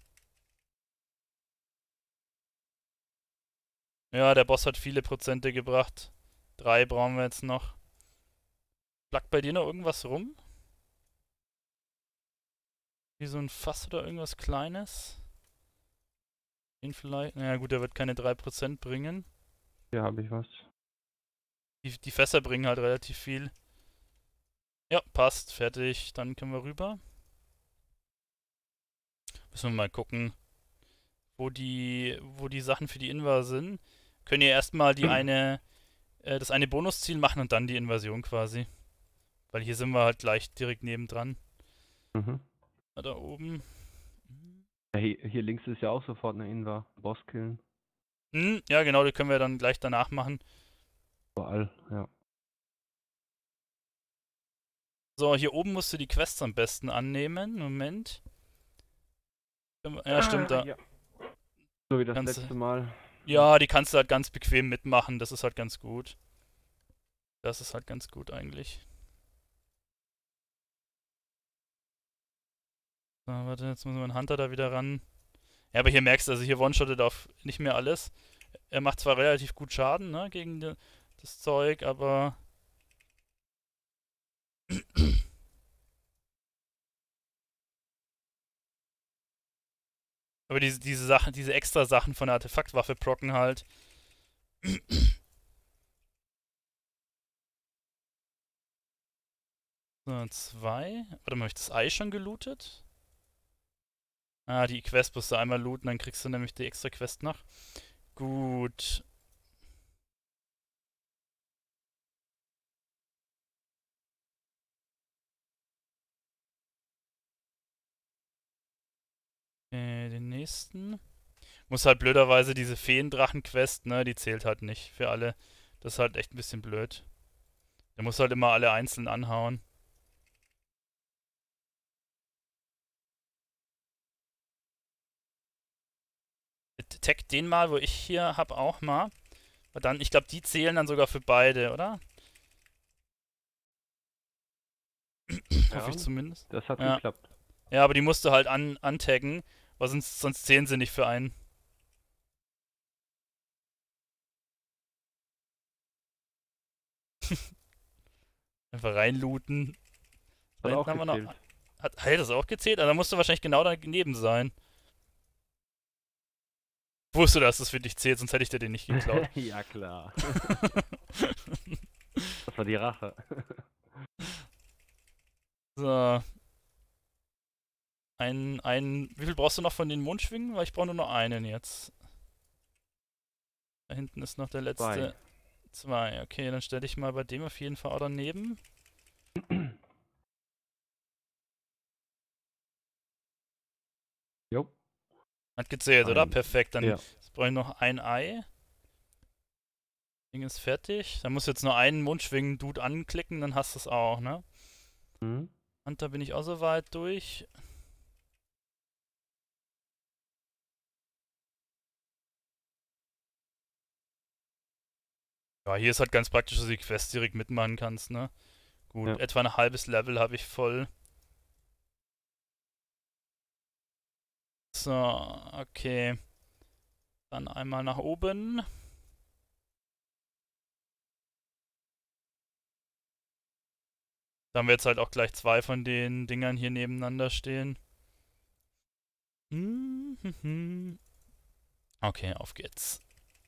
A: Ja, der Boss hat viele Prozente gebracht. Drei brauchen wir jetzt noch. Flackt bei dir noch irgendwas rum? Wie so ein Fass oder irgendwas Kleines? Den vielleicht? Naja gut, der wird keine drei Prozent bringen.
B: Hier habe ich was.
A: Die, die Fässer bringen halt relativ viel. Ja, passt. Fertig. Dann können wir rüber. Müssen wir mal gucken, wo die, wo die Sachen für die Inva sind. Können ihr erstmal die eine, äh, das eine Bonusziel machen und dann die Invasion quasi. Weil hier sind wir halt gleich direkt nebendran.
B: Mhm.
A: Da oben.
B: Ja, hier, hier links ist ja auch sofort eine Inva. Boss killen.
A: Hm, ja, genau, die können wir dann gleich danach machen.
B: Überall, ja.
A: So, hier oben musst du die Quests am besten annehmen. Moment. Ja, stimmt,
B: Ah,
A: da.
B: ja. So wie das
A: Kannst du-
B: letzte Mal.
A: Ja, die kannst du halt ganz bequem mitmachen. Das ist halt ganz gut. Das ist halt ganz gut eigentlich. So, warte, jetzt müssen wir den Hunter da wieder ran. Ja, aber hier merkst du, also hier one-shottet auf nicht mehr alles. Er macht zwar relativ gut Schaden, ne, gegen die, das Zeug, aber. Aber diese, diese Sachen, diese extra Sachen von der Artefaktwaffe procken halt. So, zwei. Warte mal, habe ich das Ei schon gelootet? Ah, die Quest musst du einmal looten, dann kriegst du nämlich die extra Quest noch. Gut. Äh, den nächsten. Muss halt blöderweise diese Feendrachen-Quest, ne, die zählt halt nicht für alle. Das ist halt echt ein bisschen blöd. Der muss halt immer alle einzeln anhauen. Tag den mal, wo ich hier hab, auch mal. Und dann, ich glaube, die zählen dann sogar für beide, oder? Hoffe ich
B: Ja,
A: zumindest.
B: das hat
A: Ja.
B: geklappt.
A: Ja, aber die musst du halt an, antaggen, weil sonst, sonst zählen sie nicht für einen. Einfach reinlooten. Da
B: Hat auch
A: hinten haben wir noch.
B: gezählt.
A: Hat, hat das auch gezählt? Also, da musst du wahrscheinlich genau daneben sein. Wusste, dass das für dich zählt, sonst hätte ich dir den nicht geklaut.
B: Ja, klar. Das war die Rache.
A: So. Ein, ein. Wie viel brauchst du noch von den Mondschwingen? Weil ich brauche nur noch einen jetzt. Da hinten ist noch der letzte.
B: Zwei.
A: Zwei. Okay, dann stelle ich mal bei dem auf jeden Fall auch daneben.
B: Jo.
A: Hat gezählt, oder?
B: Ein.
A: Perfekt. Dann
B: Ja.
A: brauche ich noch ein Ei. Ding ist fertig. Dann musst du jetzt nur einen Mundschwingen-Dude anklicken, dann hast du es auch, ne?
B: Mhm.
A: Und da bin ich auch so weit durch. Ja, hier ist halt ganz praktisch, dass du die Quest direkt mitmachen kannst, ne? Gut,
B: Ja.
A: etwa ein halbes Level habe ich voll. So, okay. Dann einmal nach oben. Da haben wir jetzt halt auch gleich zwei von den Dingern hier nebeneinander stehen. Okay, auf geht's.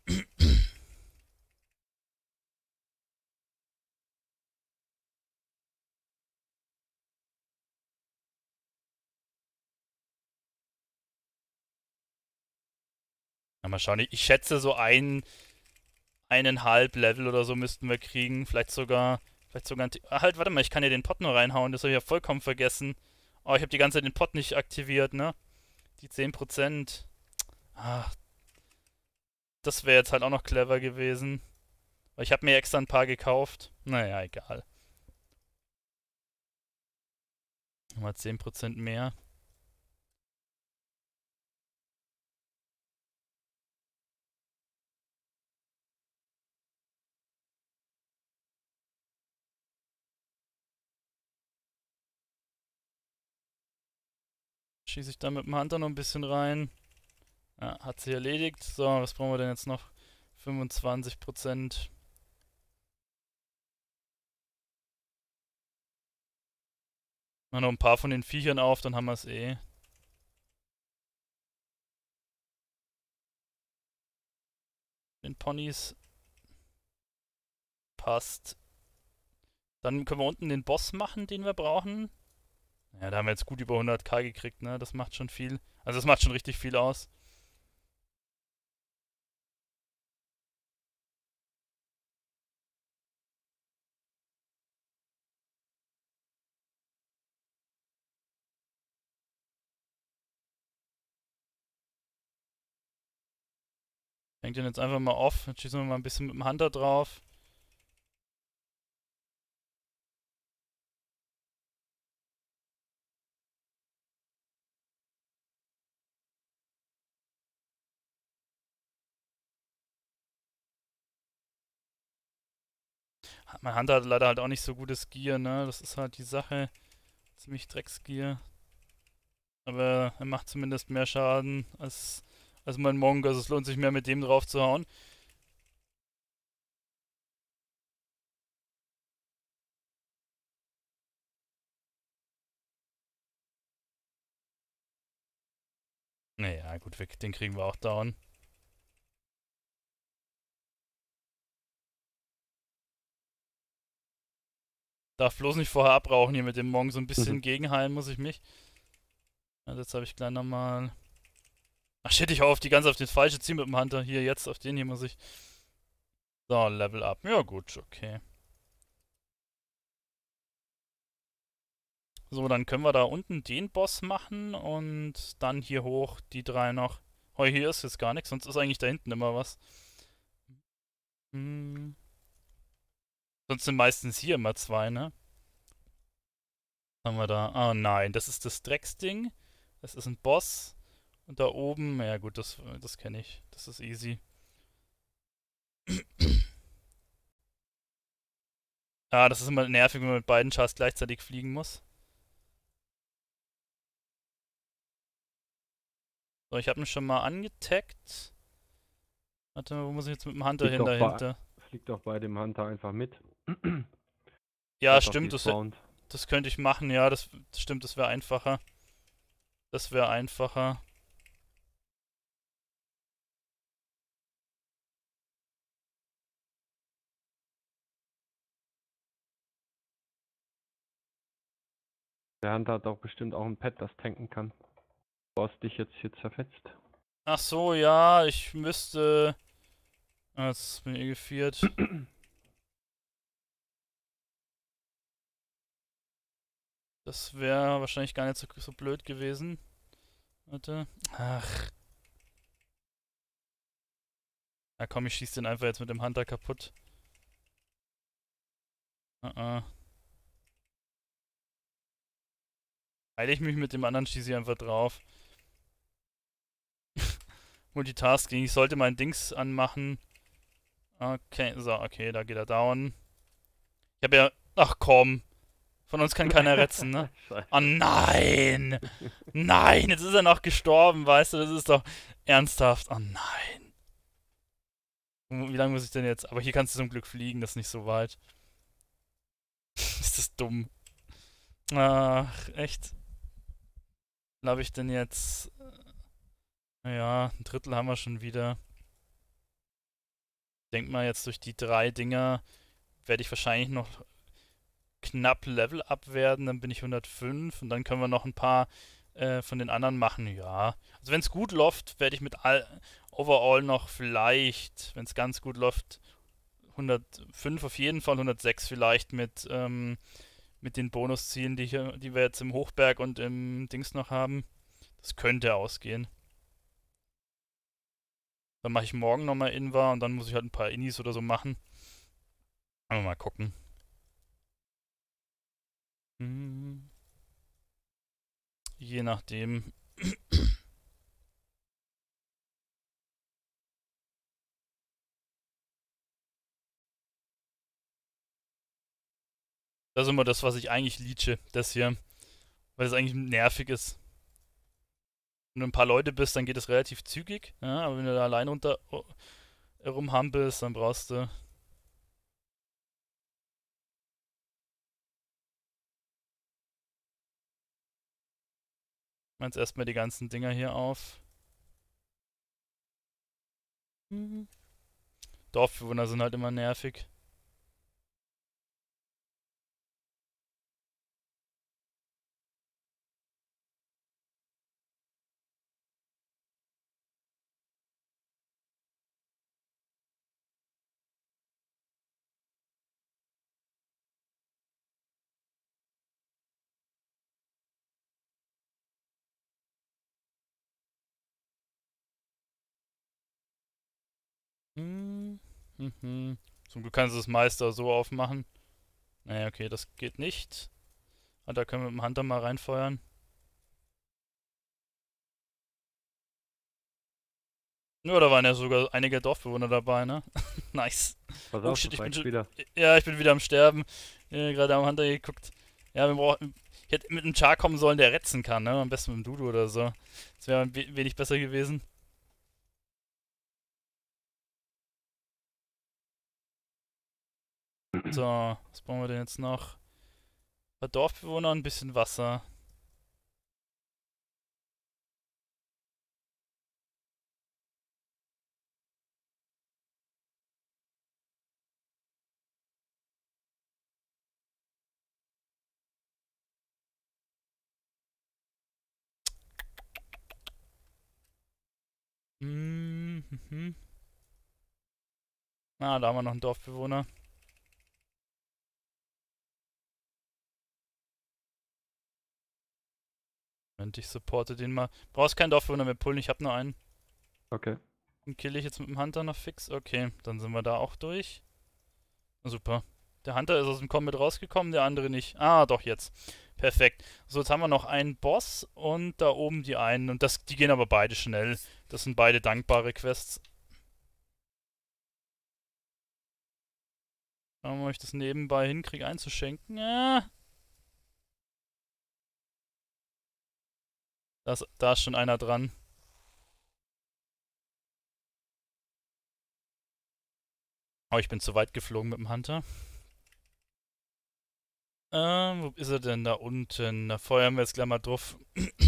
A: Ja, mal schauen, ich, ich schätze so ein, eineinhalb Level oder so müssten wir kriegen. Vielleicht sogar, vielleicht sogar ein, ah, halt, warte mal, ich kann ja den Pot nur reinhauen, das habe ich ja vollkommen vergessen. Oh, ich habe die ganze Zeit den Pot nicht aktiviert, ne? Die zehn Prozent. Ah, das wäre jetzt halt auch noch clever gewesen. Weil ich habe mir extra ein paar gekauft. Naja, egal. Nochmal zehn Prozent mehr. schieße ich da mit dem Hunter noch ein bisschen rein. Ja, hat sich erledigt. So, was brauchen wir denn jetzt noch? fünfundzwanzig Prozent. Mach noch ein paar von den Viechern auf, dann haben wir es eh. Den Ponys. Passt. Dann können wir unten den Boss machen, den wir brauchen. Ja, da haben wir jetzt gut über hunderttausend gekriegt, ne? Das macht schon viel. Also das macht schon richtig viel aus. Hängt den jetzt einfach mal auf. Jetzt schießen wir mal ein bisschen mit dem Hunter drauf. Mein Hunter hat leider halt auch nicht so gutes Gear, ne? Das ist halt die Sache. Ziemlich Drecksgear. Aber er macht zumindest mehr Schaden als, als mein Monk. Also es lohnt sich mehr mit dem drauf zu hauen. Naja, gut, weg. Den kriegen wir auch down. Darf bloß nicht vorher abrauchen hier mit dem Monk. So ein bisschen
B: Mhm.
A: gegenheilen muss ich mich. Also jetzt habe ich gleich nochmal... Ach shit, ich hau auf die ganze auf den falschen Ziel mit dem Hunter. Hier, jetzt auf den hier muss ich... So, Level up. Ja gut, okay. So, dann können wir da unten den Boss machen und dann hier hoch die drei noch. Oh, hier ist jetzt gar nichts, sonst ist eigentlich da hinten immer was. Hm. Sonst sind meistens hier immer zwei, ne? Was haben wir da? Oh nein, das ist das Drecksding. Das ist ein Boss. Und da oben, ja gut, das, das kenne ich. Das ist easy. Ah, das ist immer nervig, wenn man mit beiden Chars gleichzeitig fliegen muss. So, ich habe ihn schon mal angetaggt. Warte mal, wo muss ich jetzt mit dem Hunter
B: Fliegt
A: hin
B: doch bei,
A: dahinter?
B: fliegt doch bei dem Hunter einfach mit.
A: Ja,
B: Der ist auf
A: stimmt, das,
B: despawned.
A: das könnte ich machen. Ja, das stimmt, das wäre einfacher. Das wäre einfacher.
B: Der Hunter hat doch bestimmt auch ein Pad, das tanken kann. Du hast dich jetzt hier zerfetzt.
A: Ach so, ja, ich müsste... Ah, jetzt bin ich eh geviert. Das wäre wahrscheinlich gar nicht so, so blöd gewesen. Warte. Ach. Na komm, ich schieß den einfach jetzt mit dem Hunter kaputt. Uh -uh. Heile ich mich mit dem anderen, schieße ich einfach drauf. Multitasking, ich sollte mein Dings anmachen. Okay, so, okay, da geht er down. Ich habe ja... Ach komm. Von uns kann keiner retzen, ne? Oh
B: Scheiße.
A: nein! Nein, jetzt ist er noch gestorben, weißt du? Das ist doch ernsthaft. Oh nein. Wie lange muss ich denn jetzt? Aber hier kannst du zum Glück fliegen, das ist nicht so weit. Ist das dumm. Ach, echt. Wie habe ich denn jetzt? Naja, ein Drittel haben wir schon wieder. Denk mal, jetzt durch die drei Dinger werde ich wahrscheinlich noch knapp Level up werden. Dann bin ich hundertfünf und dann können wir noch ein paar äh, von den anderen machen. Ja. Also wenn es gut läuft, werde ich mit all overall noch vielleicht, wenn es ganz gut läuft, hundertfünf auf jeden Fall, hundertsechs vielleicht mit, ähm, mit den Bonuszielen, die, hier, die wir jetzt im Hochberg und im Dings noch haben. Das könnte ausgehen. Dann mache ich morgen nochmal Inva und dann muss ich halt ein paar Innis oder so machen. Aber mal gucken. Hm. Je nachdem. Das ist immer das, was ich eigentlich leeche, das hier. Weil das eigentlich nervig ist. Wenn du ein paar Leute bist, dann geht es relativ zügig. Ja, aber wenn du da allein runter oh, rumhampelst, dann brauchst du. Meinst erstmal die ganzen Dinger hier auf. Mhm. Dorfbewohner sind halt immer nervig. Mhm. Mhm. Zum Glück kannst du das Meister so aufmachen. Naja, okay, das geht nicht. Ah, da können wir mit dem Hunter mal reinfeuern. Ja, da waren ja sogar einige Dorfbewohner dabei, ne? Nice.
B: Pass
A: Oh
B: auf,
A: shit,
B: du
A: ich bin
B: fragst
A: schon.
B: wieder.
A: Ja, ich bin wieder am Sterben. Ja, gerade am Hunter geguckt. Ja, wir brauchen. Ich hätte mit einem Char kommen sollen, der retzen kann, ne? Am besten mit dem Dudu oder so. Das wäre ein we- wenig besser gewesen. So, was brauchen wir denn jetzt noch? Ein paar Dorfbewohner und ein bisschen Wasser. Mhm. Mhm. Ah, da haben wir noch einen Dorfbewohner. Moment, ich supporte den mal. Brauchst keinen Dorfbewohner mehr pullen, ich habe nur einen.
B: Okay.
A: Den kill ich jetzt mit dem Hunter noch fix. Okay, dann sind wir da auch durch. Super. Der Hunter ist aus dem Combat rausgekommen, der andere nicht. Ah, doch jetzt. Perfekt. So, jetzt haben wir noch einen Boss und da oben die einen. Und das, die gehen aber beide schnell. Das sind beide dankbare Quests. Schauen wir mal, ob ich das nebenbei hinkriege einzuschenken. Ja. Das, da ist schon einer dran. Oh, ich bin zu weit geflogen mit dem Hunter. Ähm, wo ist er denn da unten? Da feuern wir jetzt gleich mal drauf.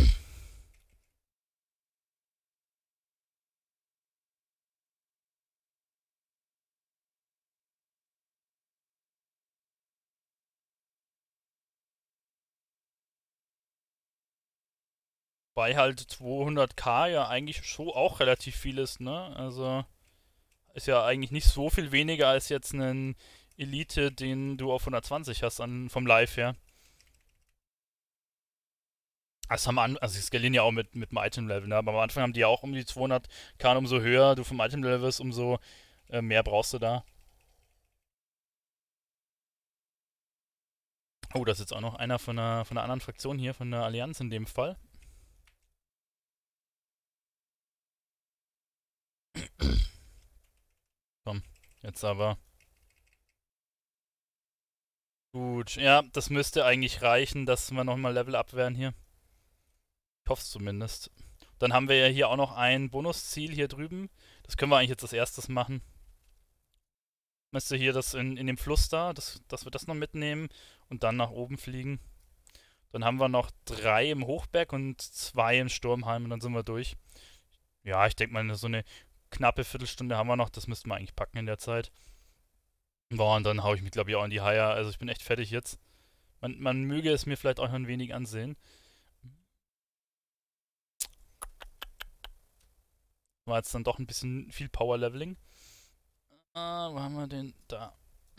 A: Bei halt zweihundert k ja eigentlich schon auch relativ viel ist, ne? Also ist ja eigentlich nicht so viel weniger als jetzt einen Elite, den du auf hundertzwanzig hast an, vom Live her. Das haben an, also sie skalieren ja auch mit, mit dem Item-Level, ne? Aber am Anfang haben die ja auch um die zweihundert k, umso höher du vom Item-Level bist, umso äh, mehr brauchst du da. Oh, das ist jetzt auch noch einer von einer, von einer anderen Fraktion hier, von der Allianz in dem Fall. Komm, jetzt aber. Gut, ja, das müsste eigentlich reichen, dass wir nochmal Level up werden hier. Ich hoffe es zumindest. Dann haben wir ja hier auch noch ein Bonusziel hier drüben. Das können wir eigentlich jetzt als erstes machen. Müsste hier das in, in dem Fluss da, das, dass wir das noch mitnehmen und dann nach oben fliegen. Dann haben wir noch drei im Hochberg und zwei im Sturmheim und dann sind wir durch. Ja, ich denke mal, so eine knappe Viertelstunde haben wir noch. Das müssten wir eigentlich packen in der Zeit. Boah, und dann haue ich mich, glaube ich, auch in die Haie. Also ich bin echt fertig jetzt. Man, man möge es mir vielleicht auch noch ein wenig ansehen. War jetzt dann doch ein bisschen viel Power-Leveling. Ah, wo haben wir den? Da.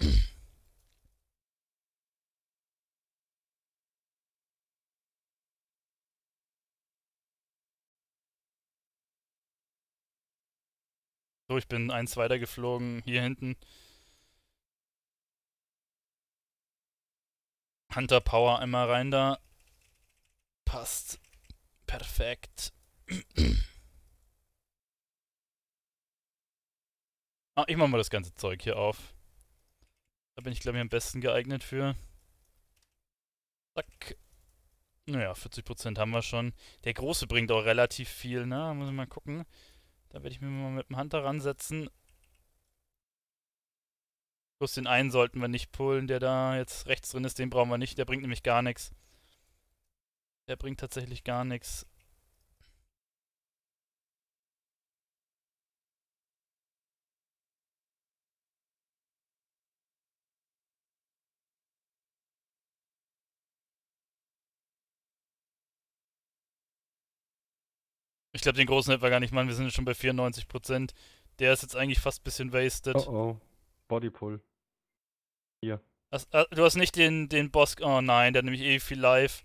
A: So, ich bin eins weiter geflogen. Hier hinten. Hunter Power einmal rein da. Passt. Perfekt. Ah, ich mach mal das ganze Zeug hier auf. Da bin ich, glaube ich, am besten geeignet für. Zack. Naja, vierzig Prozent haben wir schon. Der Große bringt auch relativ viel, ne? Muss ich mal gucken. Da werde ich mir mal mit dem Hunter ransetzen. Bloß den einen sollten wir nicht pullen, der da jetzt rechts drin ist. Den brauchen wir nicht. Der bringt nämlich gar nichts. Der bringt tatsächlich gar nichts. Ich glaube, den Großen hätten wir gar nicht machen. Wir sind jetzt schon bei vierundneunzig Prozent. Der ist jetzt eigentlich fast ein bisschen
B: Oh
A: wasted.
B: oh. Bodypull. Hier.
A: Hast, äh, du hast nicht den, den Boss. Oh nein, der hat nämlich eh viel Life.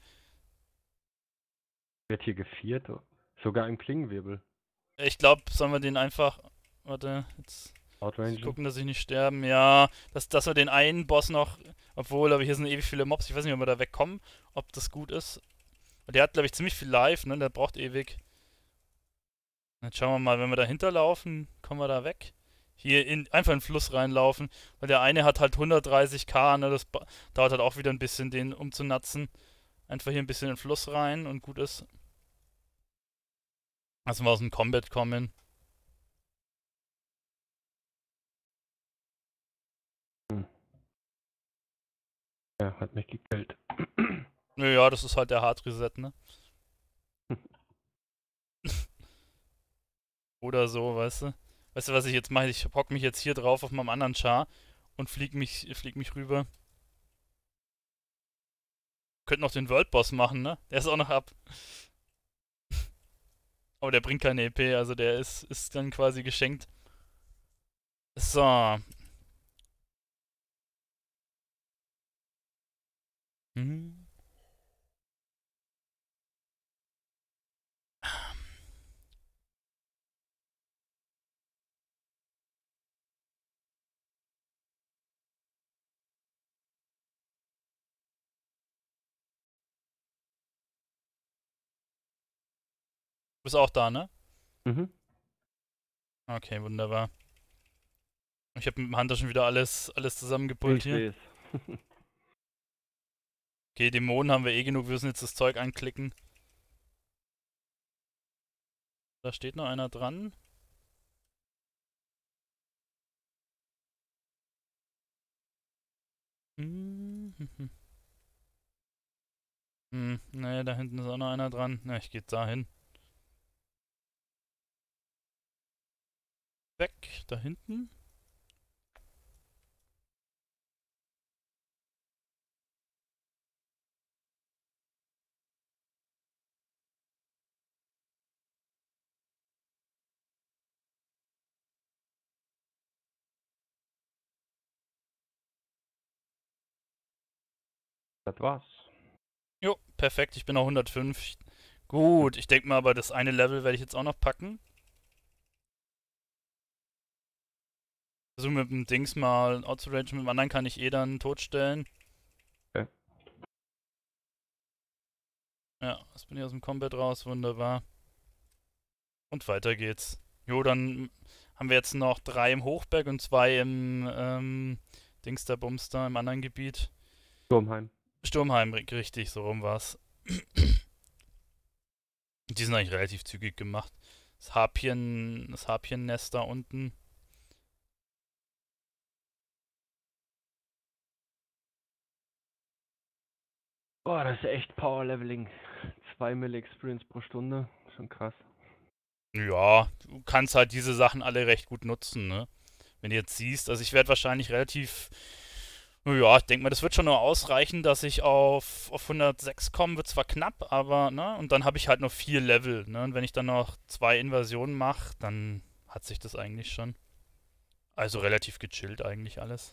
B: Wird hier geviert? Sogar ein Klingenwirbel.
A: Ich glaube, sollen wir den einfach. Warte, jetzt. Muss ich
B: Outrangen.
A: gucken, dass ich nicht sterben. Ja, dass, dass wir den einen Boss noch. Obwohl, aber hier sind ewig viele Mobs. Ich weiß nicht, ob wir da wegkommen. Ob das gut ist. Der hat, glaube ich, ziemlich viel Life, ne? Der braucht ewig. Jetzt schauen wir mal, wenn wir dahinter laufen, kommen wir da weg. Hier in, einfach in den Fluss reinlaufen. Weil der eine hat halt hundertdreißig K, ne? Das ba- dauert halt auch wieder ein bisschen, den umzunatzen. Einfach hier ein bisschen in den Fluss rein und gut ist. Lassen wir aus dem Combat kommen.
B: Hm. Ja, hat mich gekillt.
A: Naja, das ist halt der Hard Reset, ne? Oder so, weißt du? Weißt du, was ich jetzt mache? Ich hock mich jetzt hier drauf auf meinem anderen Char und flieg mich, flieg mich rüber. Könnte noch den World Boss machen, ne? Der ist auch noch ab. Aber der bringt keine E P, also der ist, ist dann quasi geschenkt. So. Hm. Du bist auch da, ne?
B: Mhm.
A: Okay, wunderbar. Ich habe mit dem Hunter schon wieder alles, alles zusammengepult
B: Ich
A: hier.
B: sehe es.
A: Okay, Dämonen haben wir eh genug, wir müssen jetzt das Zeug anklicken. Da steht noch einer dran. Hm, hm, hm. Hm, ne, da hinten ist auch noch einer dran. Na, ich geh da hin. Weg, da hinten.
B: Das war's.
A: Jo, perfekt, ich bin auf hundertfünf. Gut, ich denke mal, aber das eine Level werde ich jetzt auch noch packen. Versuche mit dem Dings mal outzuragen, mit dem anderen kann ich eh dann totstellen.
B: Okay.
A: Ja, jetzt bin ich aus dem Combat raus, wunderbar. Und weiter geht's. Jo, dann haben wir jetzt noch drei im Hochberg und zwei im ähm, Dings der Bumster im anderen Gebiet.
B: Sturmheim.
A: Sturmheim, richtig, so rum war's. Die sind eigentlich relativ zügig gemacht. Das Harpien, das Harpiennest da unten.
B: Boah, das ist echt Power Leveling. zwei Mill Experience pro Stunde. Schon krass.
A: Ja, du kannst halt diese Sachen alle recht gut nutzen, ne? Wenn du jetzt siehst, also ich werde wahrscheinlich relativ, ja, ich denke mal, das wird schon nur ausreichen, dass ich auf, auf hundertsechs komme, wird zwar knapp, aber, ne, und dann habe ich halt noch vier Level, ne, und wenn ich dann noch zwei Invasionen mache, dann hat sich das eigentlich schon. Also relativ gechillt eigentlich alles.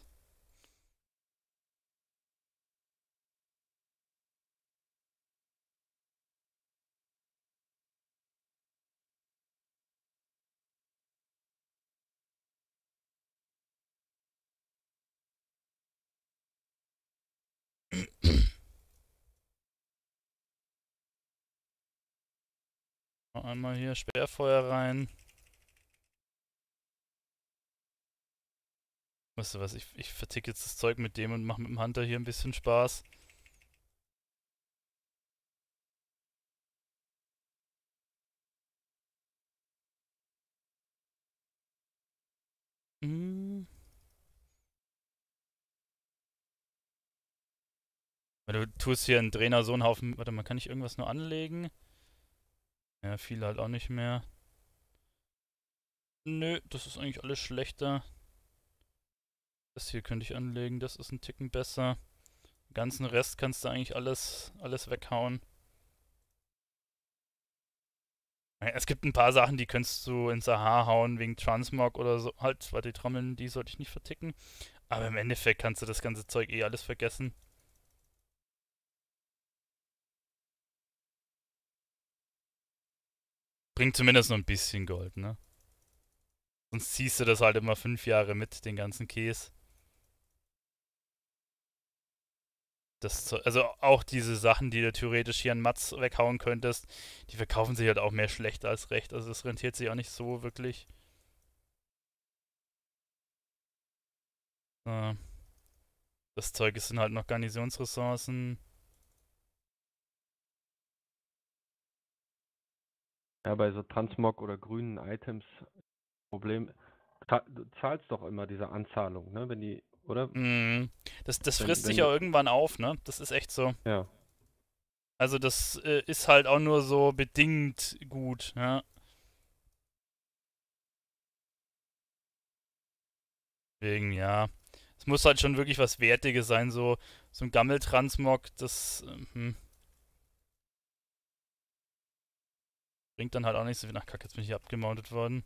A: Noch einmal hier Sperrfeuer rein. Weißt du was, ich, ich verticke jetzt das Zeug mit dem und mache mit dem Hunter hier ein bisschen Spaß. Hm. Weil du tust hier einen Trainer so einen Haufen. Warte mal, kann ich irgendwas nur anlegen? Ja, viel halt auch nicht mehr. Nö, das ist eigentlich alles schlechter. Das hier könnte ich anlegen, das ist ein Ticken besser. Den ganzen Rest kannst du eigentlich alles, alles weghauen. Ja, es gibt ein paar Sachen, die kannst du ins A H hauen wegen Transmog oder so. Halt, warte, die Trommeln, die sollte ich nicht verticken. Aber im Endeffekt kannst du das ganze Zeug eh alles vergessen. Bringt zumindest noch ein bisschen Gold, ne? Sonst ziehst du das halt immer fünf Jahre mit, den ganzen Käse. Das, Zeug- also auch diese Sachen, die du theoretisch hier an Mats weghauen könntest, die verkaufen sich halt auch mehr schlecht als recht. Also das rentiert sich auch nicht so wirklich. Äh, Das Zeug sind halt noch Garnisonsressourcen.
B: Ja, bei so Transmog oder grünen Items, Problem, za- du zahlst doch immer diese Anzahlung, ne? Wenn die, oder?
A: Mm, das, das
B: Wenn,
A: frisst sich
B: wenn
A: ja
B: du,
A: irgendwann auf, ne? Das ist echt so.
B: ja.
A: Also das äh, ist halt auch nur so bedingt gut, ja. Deswegen, ja. Es muss halt schon wirklich was Wertiges sein, so, so ein Gammeltransmog, das ähm, hm, bringt dann halt auch nicht so viel. Ach, Kacke, jetzt bin ich hier abgemountet worden.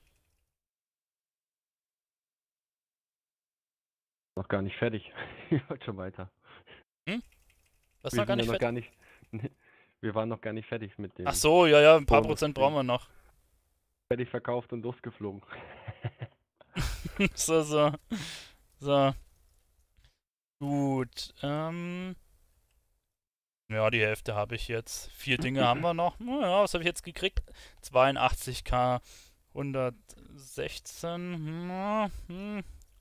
B: Noch gar nicht fertig. Ich wollte schon weiter.
A: Hm? Was ist
B: Wir
A: noch gar
B: sind ja
A: nicht
B: noch
A: fertig?
B: gar nicht, wir waren noch gar nicht fertig mit
A: Ach
B: dem
A: so, ja, ja, ein paar Prozent brauchen
B: Bonus-Ding.
A: wir noch.
B: Fertig verkauft und losgeflogen.
A: So, so, so. Gut, ähm. Ja, die Hälfte habe ich jetzt. Vier Dinge haben wir noch. Naja, was habe ich jetzt gekriegt? zweiundachtzig k, hundertsechzehn. Na, hm.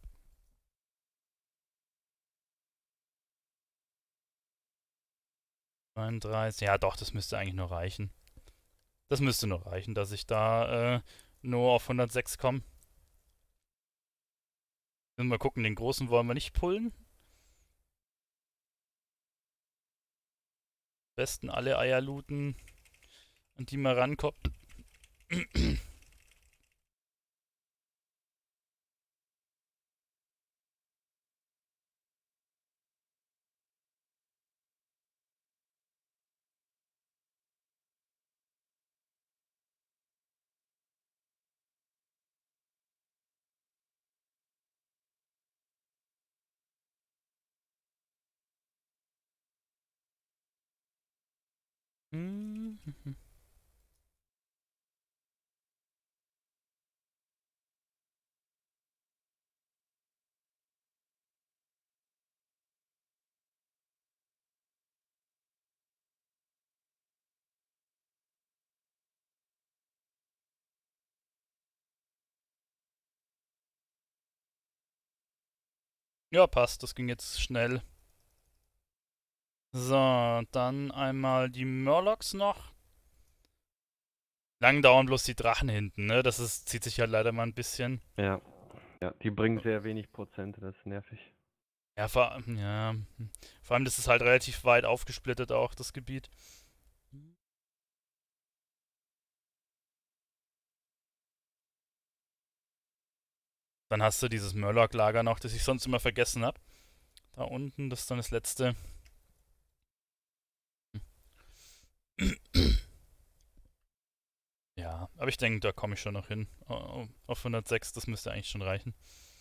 A: zweiunddreißig. Ja, doch, das müsste eigentlich nur reichen. Das müsste nur reichen, dass ich da äh, nur auf hundertsechs komme. Mal gucken, den großen wollen wir nicht pullen. Am besten alle Eier looten, an die man rankommt. Ja, passt, das ging jetzt schnell. So, dann einmal die Murlocs noch. Lang dauern bloß die Drachen hinten, ne? Das ist, zieht sich ja leider mal ein bisschen.
B: Ja. Ja, die bringen sehr wenig Prozent, das ist nervig.
A: Ja, vor, ja, vor allem, das ist halt relativ weit aufgesplittet auch, das Gebiet. Dann hast du dieses Murloc-Lager noch, das ich sonst immer vergessen habe. Da unten, das ist dann das letzte. Ja, aber ich denke, da komme ich schon noch hin. Oh, auf hundertsechs, das müsste eigentlich schon reichen.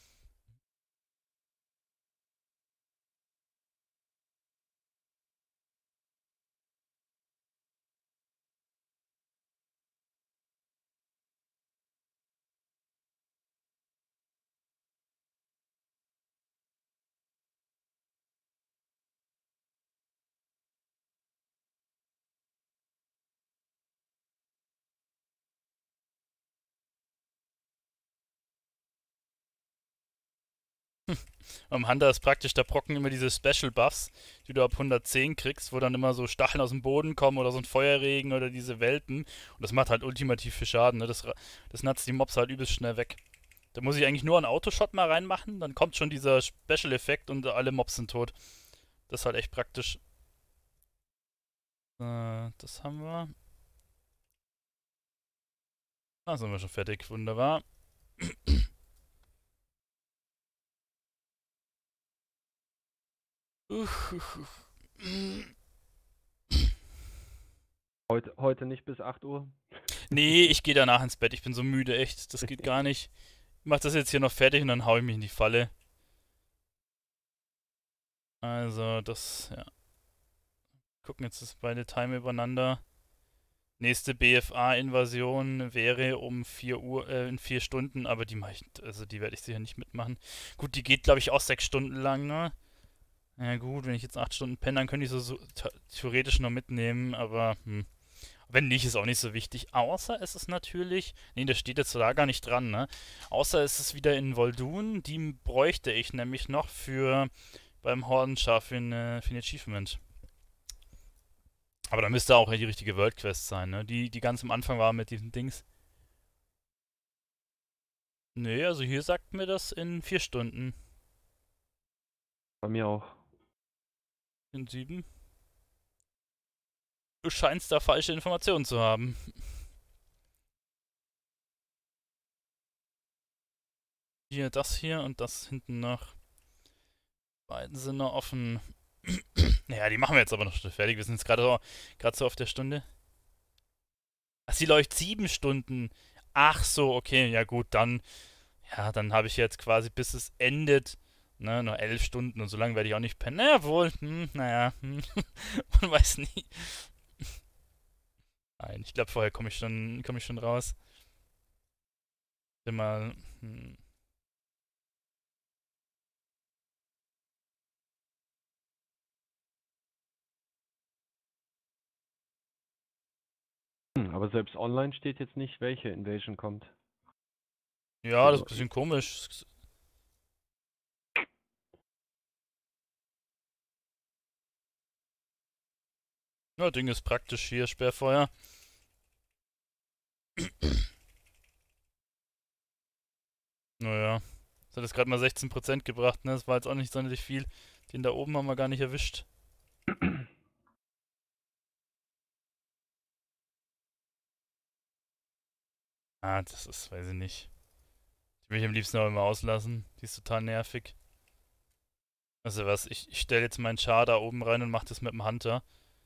A: Am Hunter ist praktisch der Brocken immer diese Special Buffs, die du ab hundertzehn kriegst, wo dann immer so Stacheln aus dem Boden kommen oder so ein Feuerregen oder diese Welpen. Und das macht halt ultimativ viel Schaden, ne? Das, das natzt die Mobs halt übelst schnell weg. Da muss ich eigentlich nur einen Autoshot mal reinmachen, dann kommt schon dieser Special-Effekt und alle Mobs sind tot. Das ist halt echt praktisch. Äh, das haben wir. Da sind wir schon fertig, wunderbar.
B: Heute, heute nicht bis acht Uhr?
A: Nee, ich gehe danach ins Bett. Ich bin so müde, echt. Das geht gar nicht. Ich mach das jetzt hier noch fertig und dann hau ich mich in die Falle. Also, das, ja. Gucken jetzt das beide Time übereinander. Nächste B F A-Invasion wäre um vier Uhr, äh, in vier Stunden, aber die mach ich, also die werde ich sicher nicht mitmachen. Gut, die geht, glaube ich, auch sechs Stunden lang, ne? Ja gut, wenn ich jetzt acht Stunden penne, dann könnte ich so, so theoretisch noch mitnehmen, aber hm. Wenn nicht, ist auch nicht so wichtig. Außer es ist natürlich, nee, das steht jetzt da gar nicht dran, ne? Außer es ist wieder in Vol'dun, die bräuchte ich nämlich noch für beim Hordenschar für, eine, für ein Achievement. Aber da müsste auch die richtige World Quest sein, ne? Die, die ganz am Anfang war mit diesen Dings. Nee, also hier sagt mir das in vier Stunden.
B: Bei mir auch.
A: In sieben. Du scheinst da falsche Informationen zu haben. Hier das hier und das hinten noch. Beiden sind noch offen. Naja, die machen wir jetzt aber noch schnell fertig. Wir sind jetzt gerade so, gerade so auf der Stunde. Ach, sie läuft sieben Stunden. Ach so, okay, ja gut, dann. Ja, dann habe ich jetzt quasi bis es endet. Ne, nur elf Stunden und so lange werde ich auch nicht pennen. Naja, wohl, hm, naja, hm. Man weiß nie. Nein, ich glaube, vorher komme ich schon, komme ich schon raus. Immer, hm.
B: Hm, aber selbst online steht jetzt nicht, welche Invasion kommt.
A: Ja, das ist ein bisschen komisch. Ja, Ding ist praktisch hier, Sperrfeuer. Naja, das hat jetzt gerade mal sechzehn Prozent gebracht, ne? Das war jetzt auch nicht sonderlich viel. Den da oben haben wir gar nicht erwischt. Ah, das ist, weiß ich nicht. Die will ich am liebsten auch immer auslassen. Die ist total nervig. Also was, ich, ich stelle jetzt meinen Char da oben rein und mache das mit dem Hunter.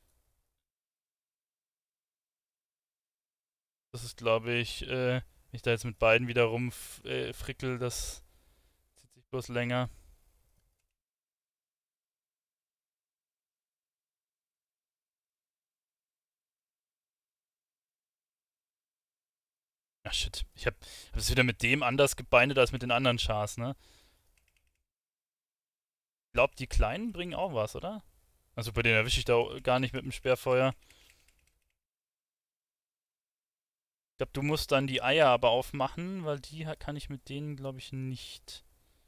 A: Das ist, glaube ich, äh, wenn ich da jetzt mit beiden wieder rumfrickel, äh, das zieht sich bloß länger. Ach shit, ich habe hab es wieder mit dem anders gebindet als mit den anderen Chars, ne? Ich glaube, die Kleinen bringen auch was, oder? Also bei denen erwische ich da gar nicht mit dem Sperrfeuer. Ich glaube, du musst dann die Eier aber aufmachen, weil die kann ich mit denen, glaube ich, nicht.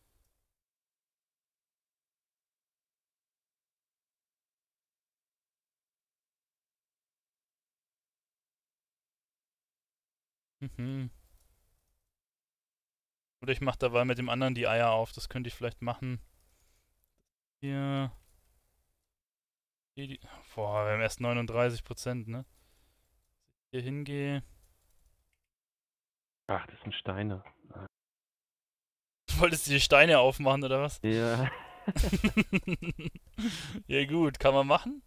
A: Mhm. Oder ich mache dabei mit dem anderen die Eier auf. Das könnte ich vielleicht machen. Hier. Hier die, boah, wir haben erst neununddreißig Prozent, ne? Hier hingehe.
B: Ach, das sind Steine.
A: Du wolltest die Steine aufmachen, oder was?
B: Ja.
A: Ja gut, kann man machen.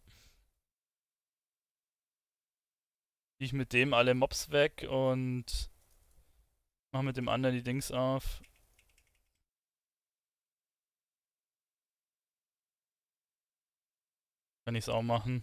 A: Ich mit dem alle Mobs weg und mach mit dem anderen die Dings auf. Kann ich's auch machen.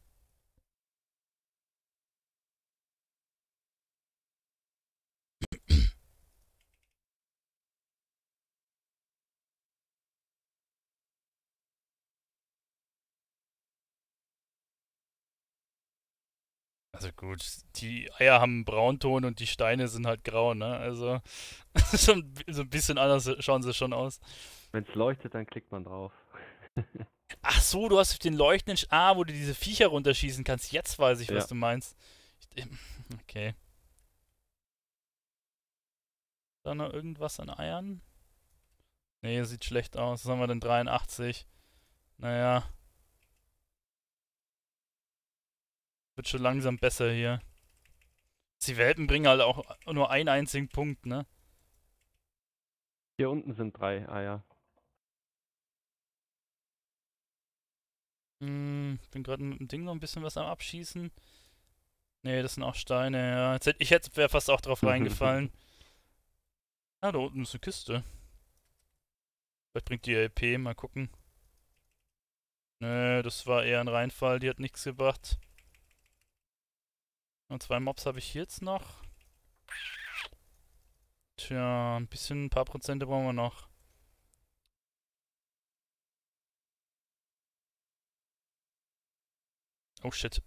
A: Also gut, die Eier haben einen Braunton und die Steine sind halt grau, ne? Also schon so ein bisschen anders schauen sie schon aus.
B: Wenn es leuchtet, dann klickt man drauf.
A: Ach so, du hast den leuchtenden... Sch ah, wo du diese Viecher runterschießen kannst. Jetzt weiß ich, was
B: Ja.
A: du meinst. Ich, okay. Da noch irgendwas an Eiern? Nee, sieht schlecht aus. Was haben wir denn? dreiundachtzig. Naja. Wird schon langsam besser hier. Die Welpen bringen halt auch nur einen einzigen Punkt, ne?
B: Hier unten sind drei Eier.
A: Hm, bin gerade mit dem Ding noch ein bisschen was am Abschießen. Nee, das sind auch Steine, ja. Jetzt hätt, ich hätte wäre fast auch drauf reingefallen. Ah, da unten ist eine Kiste. Vielleicht bringt die L P, mal gucken. Nö, das war eher ein Reinfall, die hat nichts gebracht. Und zwei Mobs habe ich hier jetzt noch. Tja, ein bisschen, ein paar Prozente brauchen wir noch. Oh shit.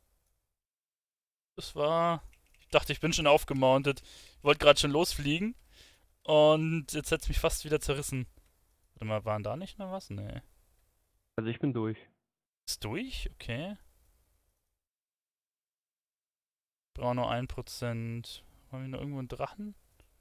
A: Das war... Ich dachte, ich bin schon aufgemountet. Ich wollte gerade schon losfliegen. Und jetzt hat es mich fast wieder zerrissen. Warte mal, waren da nicht noch was? Nee.
B: Also ich bin durch.
A: Ist durch? Okay. Brauche nur ein Prozent. Haben wir noch irgendwo einen Drachen?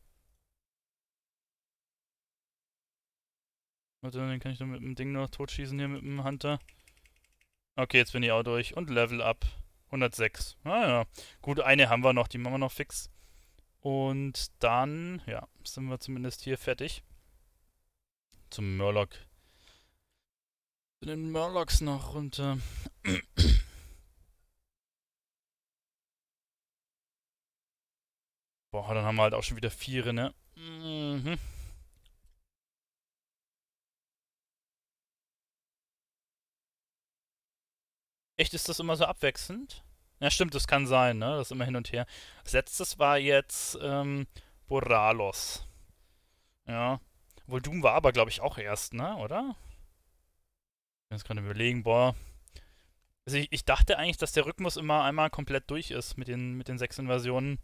A: Warte, den kann ich doch mit dem Ding noch totschießen hier mit dem Hunter. Okay, jetzt bin ich auch durch. Und Level Up. hundertsechs. Ah ja. Gut, eine haben wir noch, die machen wir noch fix. Und dann, ja, sind wir zumindest hier fertig. Zum Murloc. Zu den Murlocs noch runter. Boah, dann haben wir halt auch schon wieder Viere, ne? Mhm. Echt, ist das immer so abwechselnd? Ja, stimmt, das kann sein, ne? Das ist immer hin und her. Als letztes war jetzt ähm, Boralos. Ja. Wohl Doom war aber, glaube ich, auch erst, ne? Oder? Ich muss gerade überlegen, boah. Also ich, ich dachte eigentlich, dass der Rhythmus immer einmal komplett durch ist mit den, mit den sechs Invasionen.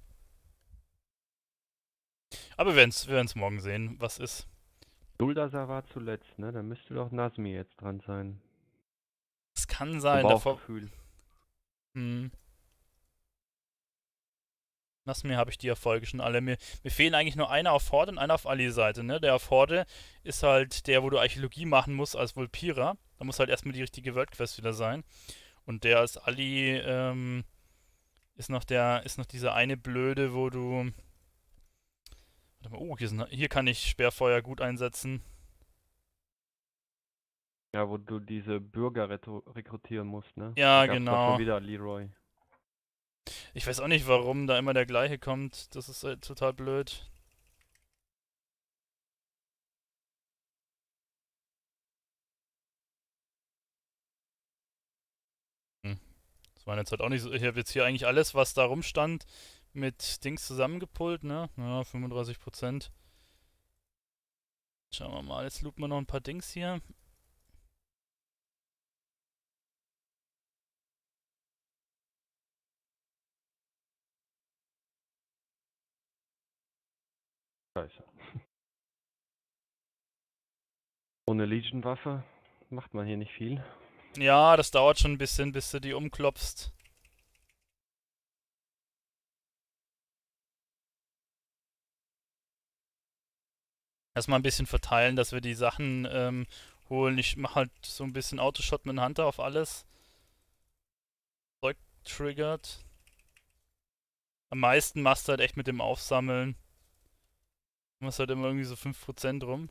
A: Aber wir werden es morgen sehen, was ist.
B: Duldasar war zuletzt, ne? Da müsste doch Nazmi jetzt dran sein.
A: Es kann sein, davor. Hm. Lass mir, habe ich die Erfolge schon alle. Mir, mir fehlen eigentlich nur einer auf Horde und einer auf Ali-Seite, ne? Der auf Horde ist halt der, wo du Archäologie machen musst als Vulpira. Da muss halt erstmal die richtige World-Quest wieder sein. Und der als Ali, ähm, ist noch der, ist noch dieser eine Blöde, wo du. Warte mal, oh, hier, sind, hier kann ich Sperrfeuer gut einsetzen.
B: Ja, wo du diese Bürger rekrutieren musst, ne?
A: Ja,
B: da
A: genau.
B: schon wieder Leroy.
A: Ich weiß auch nicht, warum da immer der gleiche kommt. Das ist halt total blöd. Hm. Das war jetzt halt auch nicht so. Ich habe jetzt hier eigentlich alles, was da rumstand, mit Dings zusammengepult, ne? Ja, fünfunddreißig Prozent. Schauen wir mal, jetzt looten wir noch ein paar Dings hier.
B: Scheiße. Ohne Legion-Waffe macht man hier nicht viel.
A: Ja, das dauert schon ein bisschen, bis du die umklopfst. Erstmal ein bisschen verteilen, dass wir die Sachen ähm, holen. Ich mache halt so ein bisschen Autoshot mit dem Hunter auf alles. Zeug triggert. Am meisten machst du halt echt mit dem Aufsammeln. Du machst halt immer irgendwie so fünf Prozent rum.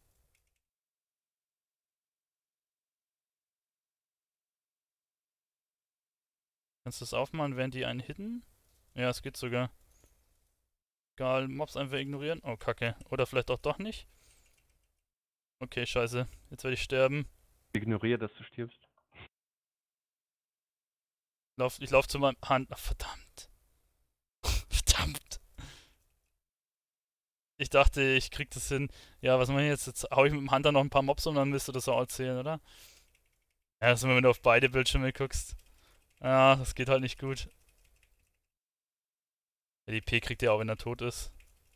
A: Kannst du das aufmachen, während die einen hitten? Ja, es geht sogar. Egal, Mobs einfach ignorieren. Oh, kacke. Oder vielleicht auch doch nicht. Okay, scheiße. Jetzt werde ich sterben.
B: Ignoriere, dass du stirbst.
A: Lauf, ich laufe zu meinem Hand. Ach, verdammt. Verdammt. Ich dachte, ich krieg das hin. Ja, was mache ich jetzt? Jetzt hau ich mit dem Hunter noch ein paar Mobs um, dann müsste das auch erzählen, oder? Ja, das ist immer, wenn du auf beide Bildschirme guckst. Ja, das geht halt nicht gut. Der D P kriegt ja auch, wenn er tot ist.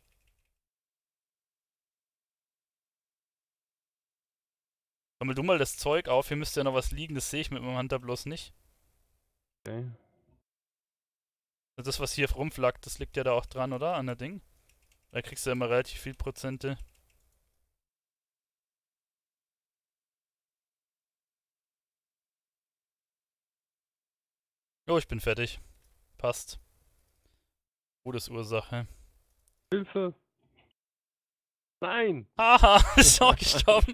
A: Sammel du mal das Zeug auf, hier müsste ja noch was liegen, das sehe ich mit meinem Hunter bloß nicht.
B: Okay.
A: Das, was hier rumflackt, das liegt ja da auch dran, oder? An der Ding. Da kriegst du ja immer relativ viel Prozente. Jo, ich bin fertig. Passt. Todesursache.
B: Hilfe! Nein!
A: Haha, ist auch gestorben.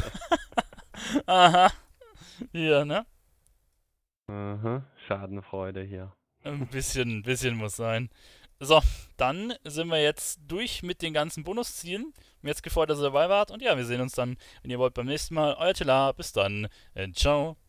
A: Aha. Hier, ne?
B: Aha, Schadenfreude hier.
A: Ein bisschen, ein bisschen muss sein. So, dann sind wir jetzt durch mit den ganzen Bonuszielen. Mir jetzt gefreut, dass ihr dabei wart. Und ja, wir sehen uns dann, wenn ihr wollt, beim nächsten Mal. Euer Tila, bis dann. Äh, ciao.